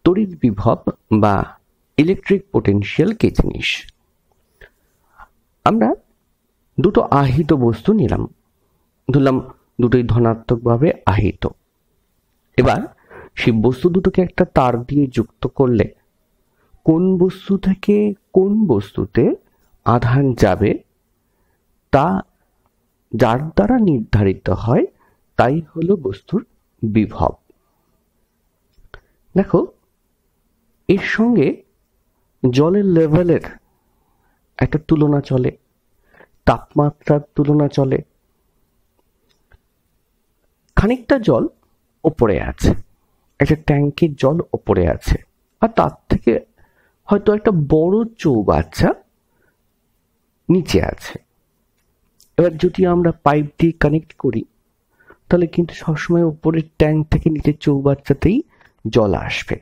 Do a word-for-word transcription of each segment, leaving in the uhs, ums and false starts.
তড়িৎ বিভব বা ইলেকট্রিক পোটেনশিয়াল কি জিনিস। আমরা দুটো আহিত বস্তু নিলাম, ধরলাম দুটোই ধনাত্মকভাবে আহিত। এবার সেই বস্তু দুটোকে একটা তার দিয়ে যুক্ত করলে কোন বস্তু থেকে কোন বস্তুতে আধান যাবে তা যার দ্বারা নির্ধারিত হয় তাই হলো বস্তুর বিভব। দেখো, এর সঙ্গে জলের লেভেলের একটা তুলনা চলে, তাপমাত্রার তুলনা চলে। খানিকটা জল ওপরে আছে, একটা ট্যাঙ্কের জল ওপরে আছে, আর তার থেকে হয়তো একটা বড় চৌবাচ্চা নিচে আছে। এবার যদি আমরা পাইপ দিয়ে কানেক্ট করি তাহলে কিন্তু সবসময় উপরের ট্যাঙ্ক থেকে নিচের চৌবাচ্চাতেই জল আসবে।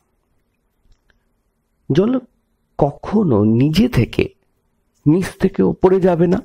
জল কখনো নিজে থেকে নিচ থেকে উপরে যাবে না।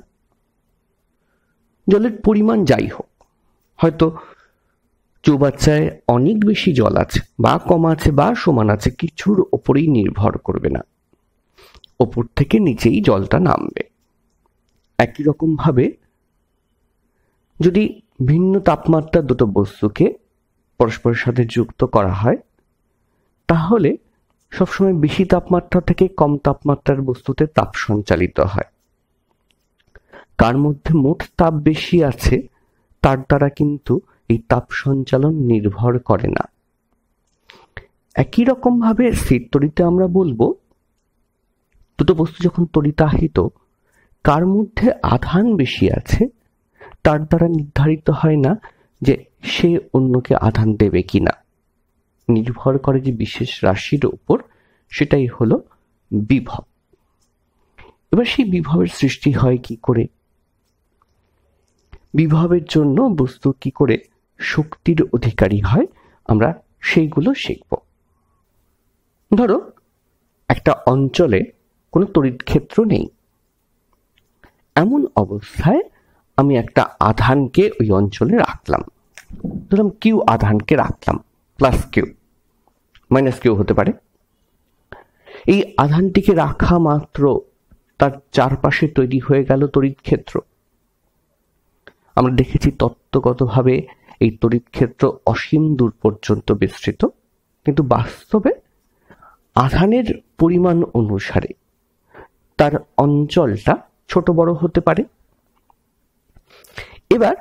জলের পরিমাণ যাই হোক, হয়তো চৌবাচ্চায় অনেক বেশি জল আছে বা কম আছে বা সমান আছে, কিছুর ওপরেই নির্ভর করবে না, ওপর থেকে নিচেই জলটা নামবে। একই রকম ভাবে যদি ভিন্ন তাপমাত্রার দুটো বস্তুকে পরস্পরের সাথে যুক্ত করা হয় তাহলে সবসময় বেশি তাপমাত্রা থেকে কম তাপমাত্রার বস্তুতে তাপ সঞ্চালিত হয়। কার মধ্যে মোট তাপ বেশি আছে তার দ্বারা কিন্তু এই তাপ সঞ্চালন নির্ভর করে না। একই রকম ভাবে স্থির তড়িতে আমরা বলবো দুটো বস্তু যখন তড়িতাহিত, কার মধ্যে আধান বেশি আছে তার দ্বারা নির্ধারিত হয় না যে সে অন্যকে আধান দেবে কিনা, নির্ভর করে যে বিশেষ রাশির উপর, সেটাই হলো বিভব। এবার সেই বিভবের সৃষ্টি হয় কি করে, বিভবের জন্য বস্তু কি করে শক্তির অধিকারী হয়, আমরা সেইগুলো শিখব। ধরো একটা অঞ্চলে কোনো তড়িৎ ক্ষেত্র নেই, এমন অবস্থায় আমি একটা আধানকে ওই অঞ্চলে রাখলাম, ধরলাম কিউ আধানকে রাখলাম, প্লাস কিউ, মাইনাস কিউ হতে পারে। এই আধানটিকে রাখা মাত্র তার চারপাশে তৈরি হয়ে গেল তড়িৎ ক্ষেত্র। আমরা দেখেছি তত্ত্বগতভাবে এই তড়িৎ ক্ষেত্র অসীম দূর পর্যন্ত বিস্তৃত, কিন্তু বাস্তবে আধানের পরিমাণ অনুসারে তার অঞ্চলটা ছোট বড় হতে পারে। এবার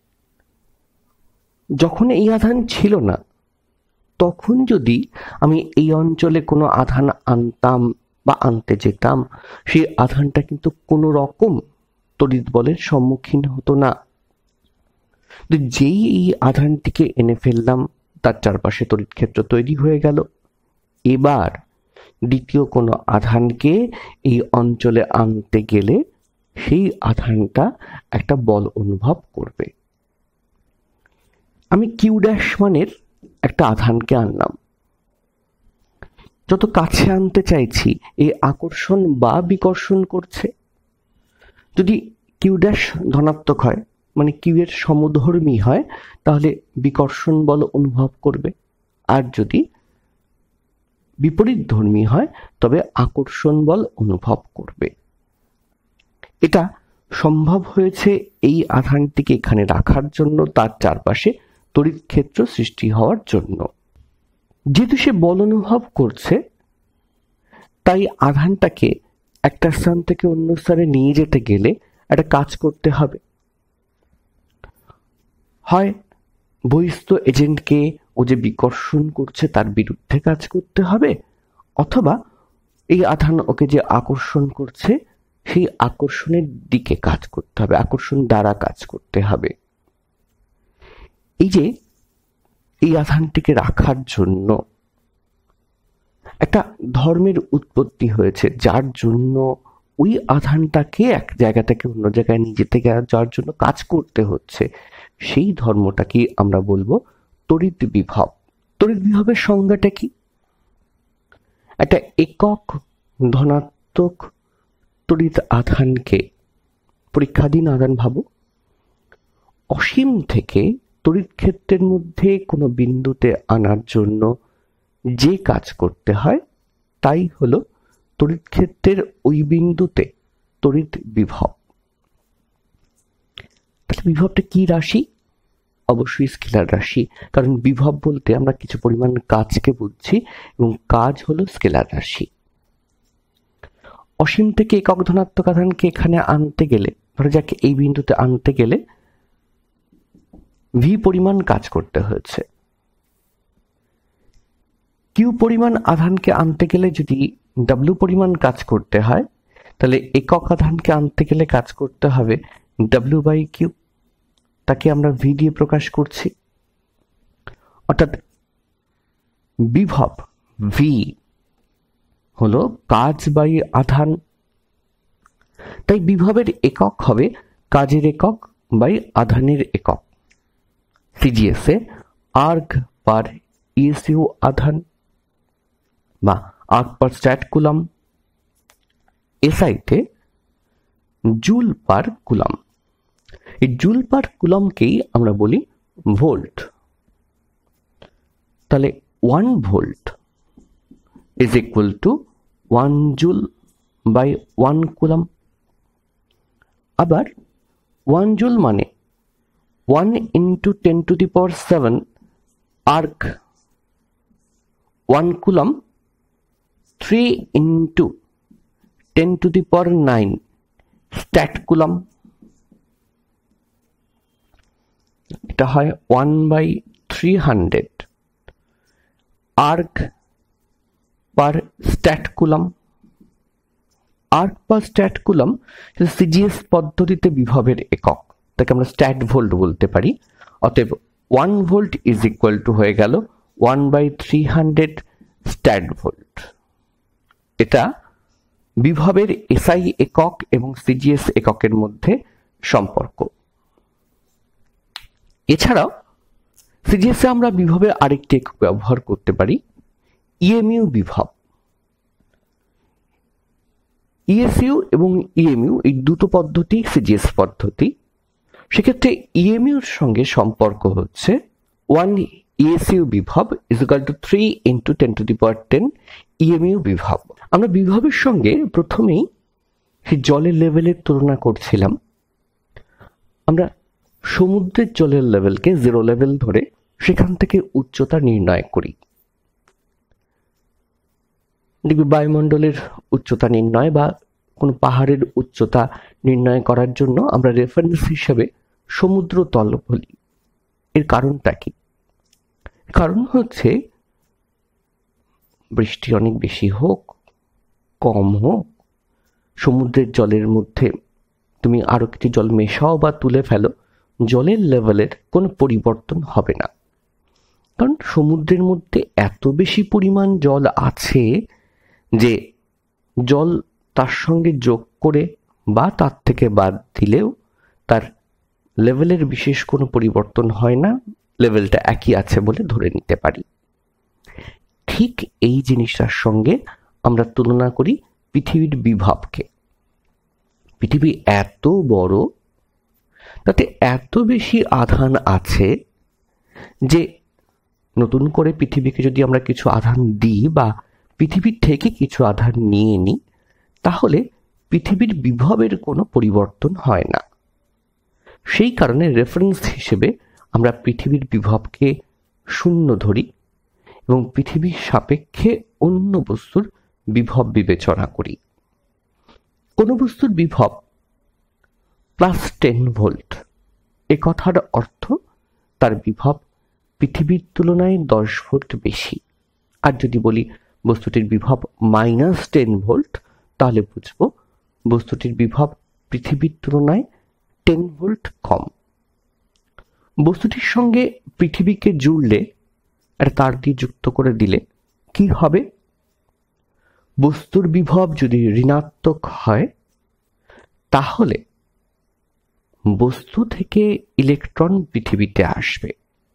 যখন এই আধান ছিল না তখন যদি আমি এই অঞ্চলে কোনো আধান আনতাম বা আনতে যেতাম, সেই আধানটা কিন্তু কোনো রকম তড়িৎ বলের সম্মুখীন হতো না। যেই এই আধানটিকে এনে ফেললাম তার চারপাশে তড়িৎ ক্ষেত্র তৈরি হয়ে গেল। এবার দ্বিতীয় কোনো আধানকে এই অঞ্চলে আনতে গেলে সেই আধানটা একটা বল অনুভব করবে। আমি কিউ ড্যাশ মানের একটা আধানকে আনলাম, যত কাছে আনতে চাইছি এই আকর্ষণ বা বিকর্ষণ করছে। যদি কিউ ড্যাশ ধনাত্মক হয়, মানে কিউ এর সমধর্মী হয়, তাহলে বিকর্ষণ বল অনুভব করবে, আর যদি বিপরীত ধর্মী হয় তবে আকর্ষণ বল অনুভব করবে। এটা সম্ভব হয়েছে এই আধানটিকে এখানে রাখার জন্য, তার চারপাশে তড়িৎ ক্ষেত্র সৃষ্টি হওয়ার জন্য। যেহেতু সে বল অনুভব করছে, তাই আধানটাকে একটা স্থান থেকে অন্য স্থানে নিয়ে যেতে গেলে একটা কাজ করতে হবে। হয় বহিস্থ এজেন্টকে ও যে বিকর্ষণ করছে তার বিরুদ্ধে কাজ করতে হবে, অথবা এই আধান ওকে যে আকর্ষণ করছে সেই আকর্ষণের দিকে কাজ করতে হবে, আকর্ষণ দ্বারা কাজ করতে হবে। এই যে এই আধানটিকে রাখার জন্য একটা ধর্মের উৎপত্তি হয়েছে, যার জন্য ওই আধানটাকে এক জায়গা থেকে অন্য জায়গায় নিয়ে যেতে যাওয়ার জন্য কাজ করতে হচ্ছে। সেই ধর্মটাকে আমরা বলবো তড়িৎ বিভব। তড়িৎ বিভবের সংজ্ঞাটা কি? একটা একক ধনাত্মক তড়িৎ আধানকে, পরীক্ষাধীন আধান ভাবো, অসীম থেকে তড়িৎ ক্ষেত্রের মধ্যে কোনো বিন্দুতে আনার জন্য যে কাজ করতে হয় তাই হলো তড়িৎ ক্ষেত্রের ওই বিন্দুতে তড়িৎ বিভব। তাহলে বিভবটা কি রাশি? অবশ্যই স্কেলার রাশি, কারণ বিভব বলতে আমরা কিছু পরিমাণ কাজকে বুঝছি এবং কাজ হলো স্কেলার রাশি। অসীম থেকে একক ধনাত্মক আধানকে এখানে আনতে গেলে, ধরো যাকে এই বিন্দুতে আনতে গেলে ভি পরিমাণ কাজ করতে হয়েছে। কিউ পরিমাণ আধানকে আনতে গেলে যদি ডাব্লিউ পরিমাণ কাজ করতে হয়, তাহলে একক আধানকে আনতে গেলে কাজ করতে হবে ডাব্লিউ বাই কিউ, তাকে আমরা ভি দিয়ে প্রকাশ করছি। অর্থাৎ বিভব ভি হলো কাজ বাই আধান, তাই বিভবের একক হবে কাজের একক বাই আধানের একক। সিজিএস এ আর্ক পার ইএসইউ আধান বা আর্ক পার স্ট্যাট কুলাম, এসআইতে জুল পার কুলাম। এই জুল পার কুলামকেই আমরা বলি ভোল্ট। তাহলে one volt is equal to one joule by one coulomb. আবার ওয়ান জুল মানে one into ten to the power seven erg, one coulomb three into ten to the power nine stat coulomb. এটা হয় one by three hundred erg per stat column. Arc per stat coulomb CGS পদ্ধতিতে বিভবের একক, তাকে আমরা stat volt বলতে পারি। অতএব one volt is equal to হয়ে গেল one by three hundred stat volt. এটা বিভবের এসআই একক এবং সিজিএস এককের মধ্যে সম্পর্ক। এছাড়াও সিজিএস এ আমরা বিভবের আরেকটি একক ব্যবহার করতে পারি, ইএমইউ বিভব। ইএসইউ এবং ইএমইউ এই দুটো পদ্ধতি সিজিএস পদ্ধতি। সেক্ষেত্রে ইএমইউর সঙ্গে সম্পর্ক হচ্ছে ওয়ান ইএসইউ বিভব is equal to three into ten to the power ten EMU বিভব। আমরা বিভবের সঙ্গে প্রথমেই সেই জলের লেভেলের তুলনা করছিলাম। আমরা সমুদ্রের জলের লেভেলকে জিরো লেভেল ধরে সেখান থেকে উচ্চতা নির্ণয় করি। দেখবি বায়ুমণ্ডলের উচ্চতা নির্ণয় বা কোনো পাহাড়ের উচ্চতা নির্ণয় করার জন্য আমরা রেফারেন্স হিসেবে সমুদ্র তল বলি। এর কারণটা কি? কারণ হচ্ছে বৃষ্টি অনেক বেশি হোক কম হোক, সমুদ্রের জলের মধ্যে তুমি আরো কিছু জল মেশাও বা তুলে ফেলো, জলের লেভেলের কোনো পরিবর্তন হবে না। কারণ সমুদ্রের মধ্যে এত বেশি পরিমাণ জল আছে যে জল তার সঙ্গে যোগ করে বা তার থেকে বাদ দিলেও তার লেভেলের বিশেষ কোনো পরিবর্তন হয় না, লেভেলটা একই আছে বলে ধরে নিতে পারি। ঠিক এই জিনিসটার সঙ্গে আমরা তুলনা করি পৃথিবীর বিভবকে। পৃথিবী এত বড়, তাতে এত বেশি আধান আছে যে নতুন করে পৃথিবীকে যদি আমরা কিছু আধান দিই বা পৃথিবীর থেকে কিছু আধান নিয়ে নিই, তাহলে পৃথিবীর বিভবের কোনো পরিবর্তন হয় না। সেই কারণে রেফারেন্স হিসেবে আমরা পৃথিবীর বিভবকে শূন্য ধরি এবং পৃথিবীর সাপেক্ষে অন্য বস্তুর বিভব বিবেচনা করি। কোনো বস্তুর বিভব প্লাস টেন ভোল্ট, এ কথার অর্থ তার বিভব পৃথিবীর তুলনায় দশ ভোল্ট বেশি। আর যদি বলি বস্তুটির বিভব মাইনাস টেন ভোল্ট, তাহলে বুঝব বস্তুটির বিভব পৃথিবীর তুলনায় টেন ভোল্ট কম। বস্তুটির সঙ্গে পৃথিবীকে জুড়লে, একটা তার দিয়ে যুক্ত করে দিলে কি হবে? বস্তুর বিভব যদি ঋণাত্মক হয়, তাহলে বস্তু থেকে ইলেকট্রন পৃথিবীতে আসবে।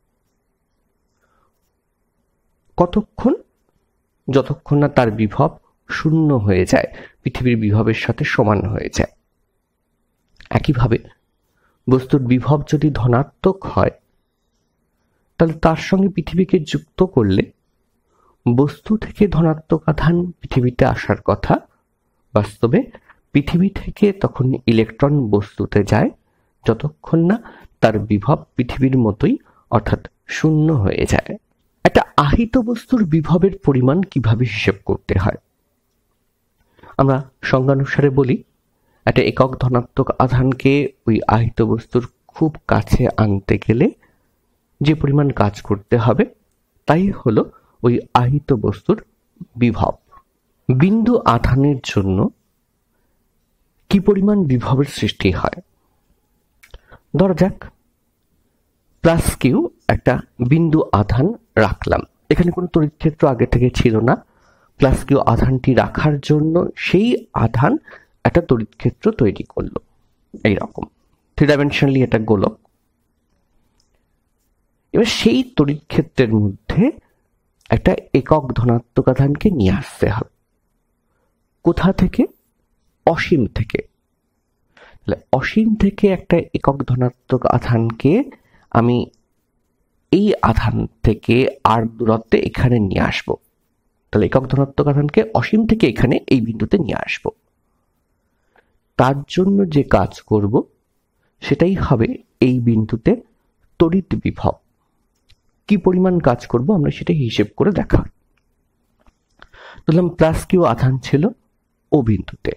কতক্ষণ? যতক্ষণ না তার বিভব শূন্য হয়ে যায়, পৃথিবীর বিভবের সাথে সমান হয়ে যায়। একইভাবে বস্তুর বিভব যদি ধনাত্মক হয়, তাহলে তার সঙ্গে পৃথিবীকে যুক্ত করলে বস্তু থেকে ধনাত্মক আধান পৃথিবীতে আসার কথা, বাস্তবে পৃথিবী থেকে তখন ইলেকট্রন বস্তুতে যায় যতক্ষণ না তার বিভব পৃথিবীর মতোই অর্থাৎ শূন্য হয়ে যায়। একটা আহিত বস্তুর বিভবের পরিমাণ কিভাবে হিসেব করতে হয় আমরা সংজ্ঞানুসারে বলি, একটা একক ধনাত্মক আধানকে ওই আহিত বস্তুর খুব কাছে আনতে গেলে যে পরিমাণ কাজ করতে হবে তাই হলো ওই আহিত বস্তুর বিভব। বিন্দু আধানের জন্য কি পরিমাণ বিভবের সৃষ্টি হয়? ধরা যাক প্লাস কিউ একটা বিন্দু আধান রাখলাম, এখানে কোনো তড়িৎ ক্ষেত্র আগে থেকে ছিল না। প্লাস কিউ আধানটি রাখার জন্য সেই আধান একটা তড়িৎ ক্ষেত্র তৈরি করলো, এইরকম থ্রি ডাইমেনশনালি একটা গোলক। এবার সেই তড়িৎ ক্ষেত্রের মধ্যে একটা একক ধনাত্মক আধানকে নিয়ে আসতে হবে। কোথা থেকে? অসীম থেকে। তাহলে অসীম থেকে একটা একক ধনাত্মক আধানকে আমি এই আধান থেকে আর দূরত্বে এখানে নিয়ে আসব। তাহলে একক ধনাত্মক আধানকে অসীম থেকে এখানে এই বিন্দুতে নিয়ে আসব। তার জন্য যে কাজ করব সেটাই হবে এই বিন্দুতে তড়িৎ বিভব। কি পরিমাণ কাজ করব আমরা সেটা হিসেব করে দেখা। ধরলাম প্লাস কিউ আধান ছিল ও বিন্দুতে,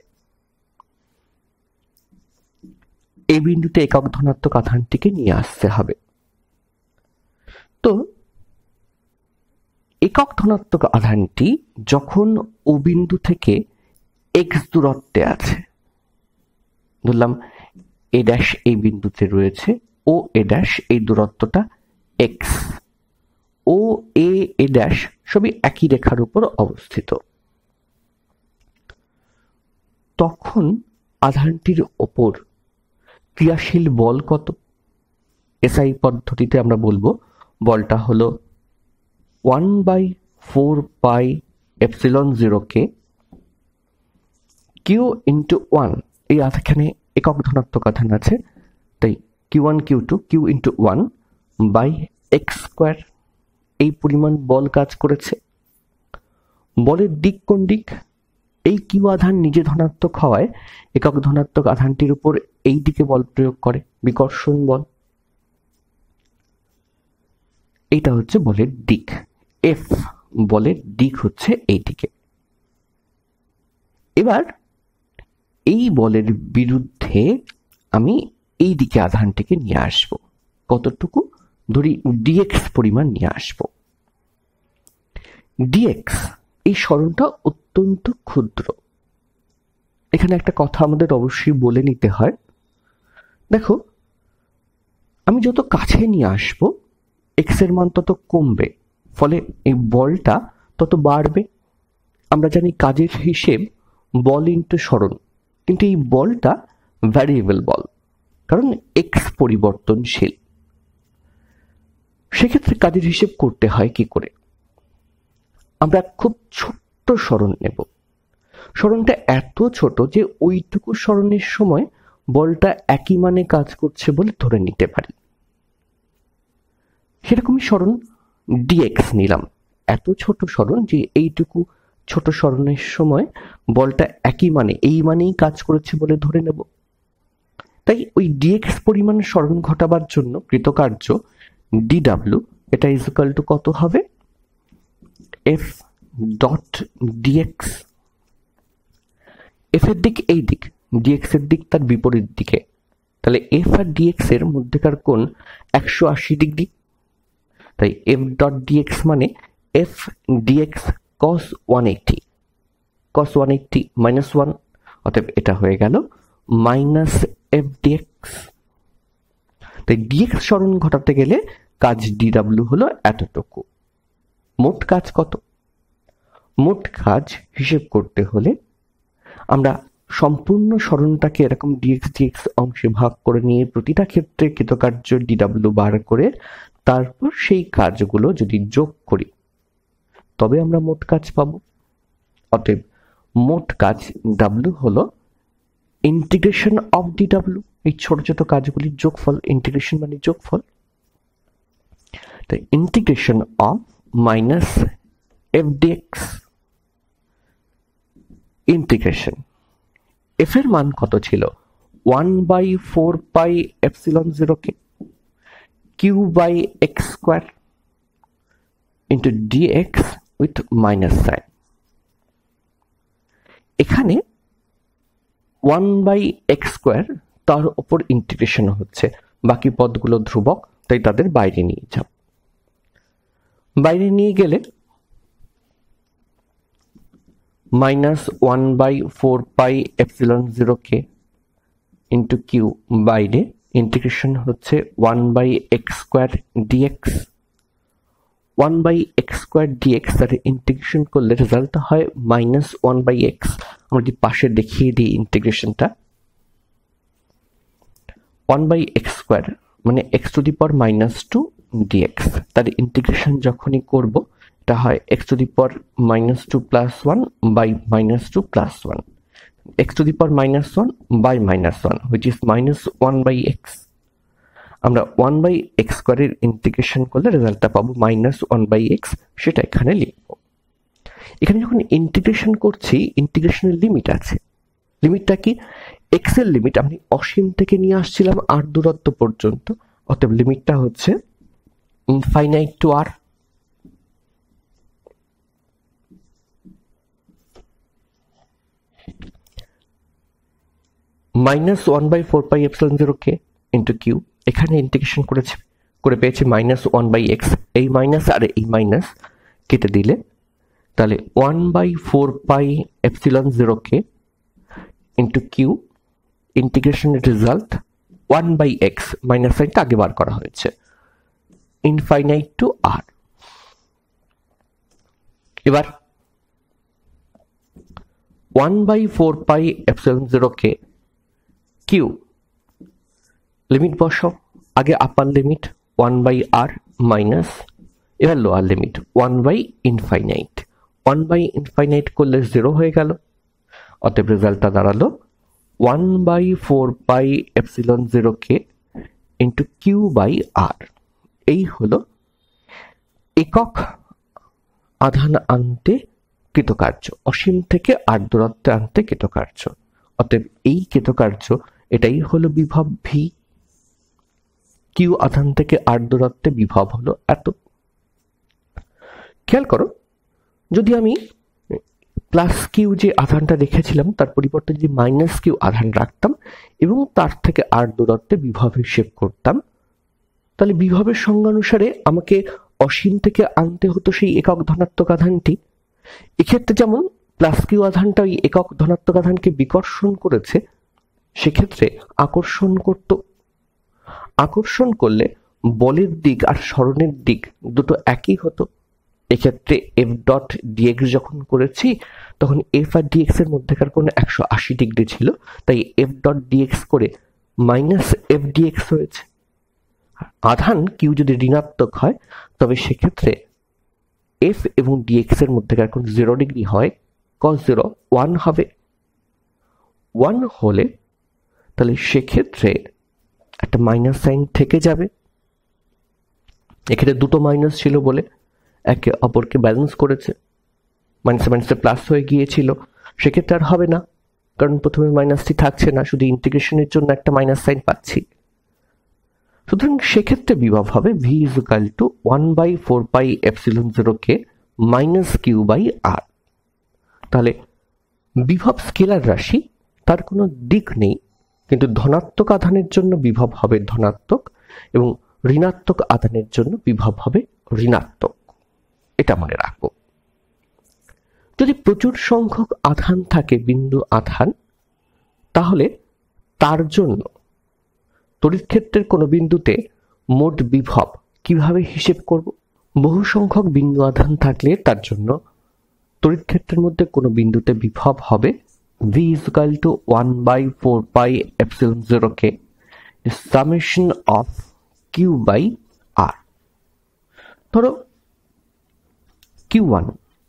এই বিন্দুতে একক ধনাত্মক আধানটিকে নিয়ে আসতে হবে। তো একক ধনাত্মক আধানটি যখন ও বিন্দু থেকে এক্স দূরত্বে আছে, ধরলাম এ ড্যাশ এই বিন্দুতে রয়েছে, ও এ ড্যাশ এই দূরত্বটা x, O A a dash সবই একই রেখার উপর অবস্থিত। তখন আধানটির ওপর ক্রিয়াশীল বল কত? এসআই পদ্ধতিতে আমরা বলবো বলটা হলো one by four pi epsilon zero K q into one. এই এখানে একক ধনাত্মক আধান আছে, তাই q one Q two Q into one by x square. এই পরিমাণ বল কাজ করেছে। বলের দিক কোন দিক? এই কিউ আধান নিজে ধনাত্মক হওয়ায় একক ধনাত্মক আধানটির উপর এই দিকে বল প্রয়োগ করে, বিকর্ষণ বল। এইটা হচ্ছে বলের দিক। এফ বলের দিক হচ্ছে এই দিকে। এবার এই বলের বিরুদ্ধে আমি এই দিকে আধানটিকে নিয়ে আসব। কতটুকু? ধরি ডিএক্স পরিমাণ নিয়ে আসব। ডিএক্স এই সরণটা অত্যন্ত ক্ষুদ্র। এখানে একটা কথা আমাদের অবশ্যই বলে নিতে হয়। দেখো, আমি যত কাছে নিয়ে আসব এক্স এর মান তত কমবে, ফলে এই বলটা তত বাড়বে। আমরা জানি কাজের হিসেব বল ইন্টু সরণ, কিন্তু এই বলটা ভ্যারিয়েবল বল, কারণ এক্স পরিবর্তনশীল। সেক্ষেত্রে কাজের হিসেব করতে হয় কি করে? আমরা খুব ছোট্ট সরণ নেব। সরণটা এত ছোট যে ওইটুকু সরণের সময় বলটা একই মানে কাজ করছে বলে ধরে নিতে পারি। সেরকমই সরণ ডিএক্স নিলাম, এত ছোট সরণ যে এইটুকু ছোট সরণের সময় বলটা একই মানে এই মানেই কাজ করেছে বলে ধরে নেব। তাই ওই ডিএক্স পরিমাণ সরণ ঘটাবার জন্য কৃতকার্য ডিডাব্লিউ এটা ইজ ইকুয়াল টু কত হবে? F dot dx. এফ এর দিক এই দিক, ডিএক্স এর দিক তার বিপরীত দিকে। তাহলে এফ আর ডিএক্স এর মধ্যেকার কোণ একশো আশি ডিগ্রি। তাই এফ ডট ডিএক্স মানে F dx cos one eighty, cos one eighty minus one, অতএব এটা হয়ে গেল মাইনাস এফ ডিএক্স। তাই ডিএক্স সরণ ঘটাতে গেলে কাজ ডিডাব্লিউ হলো এতটুকু। মোট কাজ কত? মোট কাজ হিসেব করতে হলে আমরা সম্পূর্ণ সরণটাকে এরকম ডিএক্স ডিএক্স অংশে ভাগ করে নিয়ে প্রতিটা ক্ষেত্রে কৃতকার্য ডিডাব্লিউ বার করে তারপর সেই কাজগুলো যদি যোগ করি তবে আমরা মোট কাজ পাবো। অতএব মোট কাজ ডাব্লিউ হলো ইন্টিগ্রেশন অফ ডিডাব্লিউ, এই ছোট ছোট কাজগুলির যোগফল। ইন্টিগ্রেশন মানে যোগফল। তাই integration of minus F dx integration F এর মান কত ছিল one by four pi epsilon zero K Q by x square into dx with minus sign. এখানে ওয়ান বাই এক্স স্কোয়ার তার উপর ইন্টিগ্রেশন হচ্ছে, বাকি পদগুলো ধ্রুবক, তাই তাদের বাইরে নিয়ে যাব। বাইরে নিয়ে গেলে minus one by four pi epsilon zero K into Q, বাইরে ইন্টিগ্রেশন হচ্ছে one by x square dx. One by x square dx তার ইন্টিগ্রেশন করলে রেজাল্ট হয় মাইনাস ওয়ান বাই এক্স। আমরা যদি পাশে দেখিয়ে দিই ইন্টিগ্রেশনটা, ওয়ান বাই এক্স স্কোয়ার মানে X to the power minus two dx, তার ইন্টিগ্রেশন যখনই করব এটা হয় X to the power minus two plus one by minus two plus one, X to the power minus one by minus one which is minus one by X. আমরা one by X স্কোয়ারের integration করলে রেজাল্টটা পাবো minus one by x, সেটা এখানে লিখব। এখানে যখন ইন্টিগ্রেশন করছি ইন্টিগ্রেশনের লিমিট আছে। লিমিটটা কি? এক্স এর লিমিট আমি অসীম থেকে নিয়ে আসছিলাম আর দূরত্ব পর্যন্ত, অতএব লিমিটটা হচ্ছে infinite to R. Minus one by four pi epsilon zero K into Q, এখানে ইন্টিগ্রেশন করেছি করে পেয়েছি মাইনাস ওয়ান বাই এক্স। এই মাইনাস আর এই মাইনাস কেটে দিলে তাহলে one by four pi epsilon zero K into Q, ইন্টিগ্রেশনের result one by X, minus সাইনটা আগে বার করা হয়েছে, ইনফাইনাইট টু আর। এবার one by four pi epsilon zero K Q, limit বসাও, আগে আপার limit one by R minus, এবার lower limit one by infinite. One by infinite করলে জিরো হয়ে গেল, অতএব রেজাল্টটা দাঁড়ালো one by four pi epsilon zero K into Q by R. এই হলো একক আধান আনতে কৃতকার্য, অসীম থেকে আর দূরত্বে আনতে কৃতকার্য। অতএব এই কৃতকার্য এটাই হলো বিভব ভি। কিউ আধান থেকে আর দূরত্বে বিভব হলো এত। খেয়াল করো, যদি আমি প্লাস কিউ যে আধানটা রেখেছিলাম তার পরিবর্তে যদি মাইনাস কিউ আধান রাখতাম এবং তার থেকে আর দূরত্বে বিভব হিসেব করতাম, তাহলে বিভবের সংজ্ঞানুসারে আমাকে অসীম থেকে আনতে হতো সেই একক ধনাত্মক আধানটি। এক্ষেত্রে যেমন প্লাস কিউ আধানটা ওই একক ধনাত্মক আধানকে বিকর্ষণ করেছে, সেক্ষেত্রে আকর্ষণ করত। আকর্ষণ করলে বলের দিক আর সরণের দিক দুটো একই হতো। এক্ষেত্রে এফ ডট ডিএক্স যখন করেছি তখন এফ আর ডিএক্স এর মধ্যেকার কোণ একশো আশি ডিগ্রি ছিল, তাই এফ ডট ডিএক্স করে মাইনাস এফ ডিএক্স হয়েছে। আধান কিউ যদি ঋণাত্মক হয় তবে সেক্ষেত্রে এফ এবং ডিএক্স এর মধ্যেকার কোণ জিরো ডিগ্রি হয়, কস জিরো ওয়ান হবে। ওয়ান হলে তাহলে সেক্ষেত্রে একটা মাইনাস সাইন থেকে যাবে। এক্ষেত্রে দুটো মাইনাস ছিল বলে একে অপরকে ব্যালেন্স করেছে, মাইনাসে মাইনাসে প্লাস হয়ে গিয়েছিল, সেক্ষেত্রে আর হবে না, কারণ প্রথমে মাইনাসটি থাকছে না, শুধু ইন্টিগ্রেশনের জন্য একটা মাইনাস সাইন পাচ্ছি। সুতরাং সেক্ষেত্রে বিভব হবে V is equal to one by four pi epsilon zero K minus Q by R. তাহলে বিভব স্কেলার রাশি, তার কোনো দিক নেই, কিন্তু ধনাত্মক আধানের জন্য বিভব হবে ধনাত্মক এবং ঋণাত্মক আধানের জন্য বিভব হবে ঋণাত্মক। এটা মনে রাখবো। যদি প্রচুর সংখ্যক আধান থাকে, বিন্দু আধান, তাহলে তার জন্য তড়িৎ ক্ষেত্রের কোনো বিন্দুতে মোট বিভব কিভাবে হিসেব করব? বহু সংখ্যক বিন্দু আধান থাকলে তার জন্য তড়িৎ ক্ষেত্রের মধ্যে কোনো বিন্দুতে বিভব হবে v is equal to one by four pi epsilon zero k is summation of q by r. ধরো কিউ ওয়ান,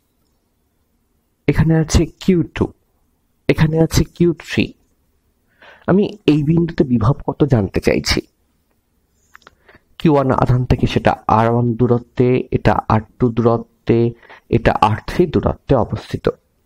এখানে আছে কিউ টু, এখানে আছে কিউ থ্রি। আমি এই বিন্দুতে বিভব কত জানতে চাইছি। কিউ ওয়ান আধান থেকে সেটা আর ওয়ান দূরত্বে, এটা আর টু দূরত্বে, দূরত্বে, এটা আর থ্রি দূরত্বে অবস্থিত।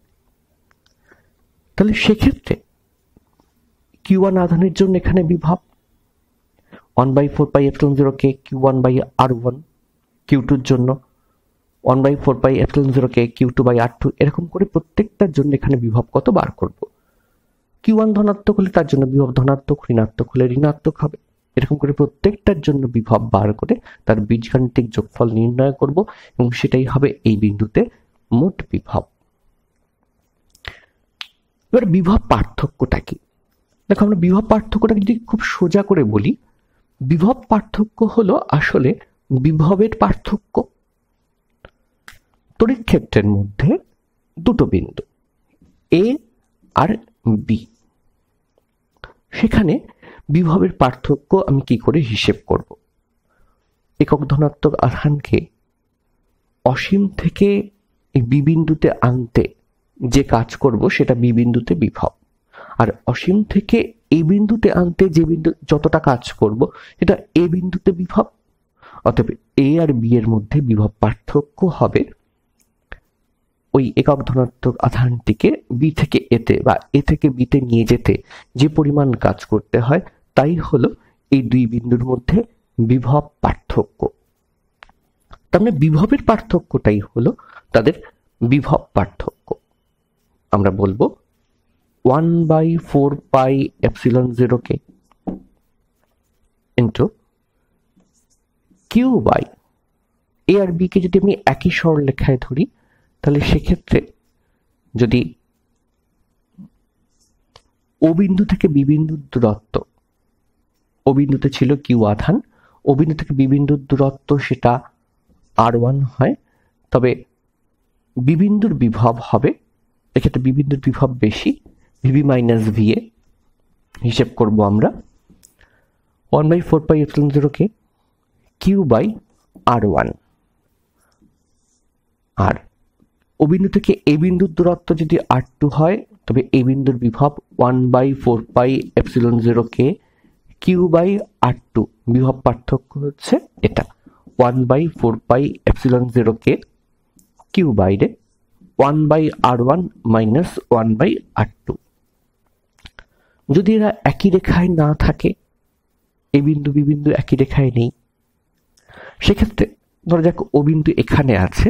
তাহলে সেক্ষেত্রে কিউ ওয়ান আধানের জন্য এখানে বিভব one by four pi epsilon zero K Q one by R one, Q টুর জন্য one by four pi epsilon zero K Q two by R two, এরকম করে প্রত্যেকটার জন্য এখানে বিভব কত বার করব। কিউ ওয়ান ধনাত্মক হলে তার জন্য বিভব ধনাত্মক, ঋণাত্মক হলে ঋণাত্মক হবে। এরকম করে প্রত্যেকটার জন্য বিভব বার করে তার বীজগাণিতিক যোগফল নির্ণয় করব এবং সেটাই হবে এই বিন্দুতে মোট বিভব। এবার বিভব পার্থক্যটা কি? দেখো, আমরা বিভব পার্থক্যটা যদি খুব সোজা করে বলি, বিভব পার্থক্য হলো আসলে বিভবের পার্থক্য। তড়িৎ ক্ষেত্রের মধ্যে দুটো বিন্দু এ আর বি, সেখানে বিভবের পার্থক্য আমি কি করে হিসেব করব? একক ধনাত্মক আধানকে অসীম থেকে এই বি বিন্দুতে আনতে যে কাজ করব সেটা বি বিন্দুতে বিভব, আর অসীম থেকে এ বিন্দুতে আনতে যে বিন্দু যতটা কাজ করব এটা এ বিন্দুতে বিভব। অতএব এ আর বি এর মধ্যে বিভব পার্থক্য হবে ওই একক ধনাত্মক আধানটিকে বি থেকে এতে বা এ থেকে বিতে নিয়ে যেতে যে পরিমাণ কাজ করতে হয়, তাই হলো এই দুই বিন্দুর মধ্যে বিভব পার্থক্য। তার মানে বিভবের পার্থক্যটাই হলো তাদের বিভব পার্থক্য। আমরা বলবো one by four pi epsilon zero K into Q by A আর বি কে যদি আমি একই সরলরেখায় ধরি, তাহলে সেক্ষেত্রে যদি ও বিন্দু থেকে বি বিন্দুর দূরত্ব, ও বিন্দুতে ছিল কিউ আধান, ও বিন্দু থেকে বি বিন্দুর দূরত্ব সেটা আর ওয়ান হয়, তবে বি বিন্দুর বিভব হবে, এক্ষেত্রে বি বিন্দুর বিভব বেশি, ভিবি মাইনাস ভিএ হিসেব করব আমরা one by four pi epsilon zero K Q by R one. আর ও বিন্দু থেকে এ বিন্দুর দূরত্ব যদি আর টু হয়, তবে এ বিন্দুর বিভব one by four pi epsilon zero K Q by R two. বিভব পার্থক্য হচ্ছে এটা one by four pi epsilon zero K Q বাইরে one by R one minus one by R two. যদি এরা একই রেখায় না থাকে, এ বিন্দু বি বিন্দু একই রেখায় নেই, সেক্ষেত্রে ধরা যাক ও বিন্দু এখানে আছে,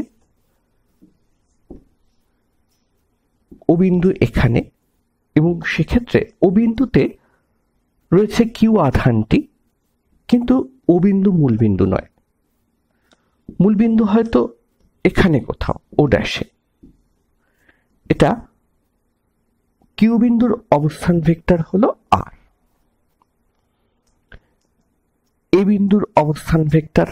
ও বিন্দু এখানে, এবং সেক্ষেত্রে ও বিন্দুতে রয়েছে কিউ আধানটি, কিন্তু ও বিন্দু মূল বিন্দু নয়, মূল বিন্দু হয়তো এখানে কোথাও ও ড্যাশে। এটা কিউ বিন্দুর অবস্থান ভেক্টর হলো আর, এ বিন্দুর অবস্থান ভেক্টর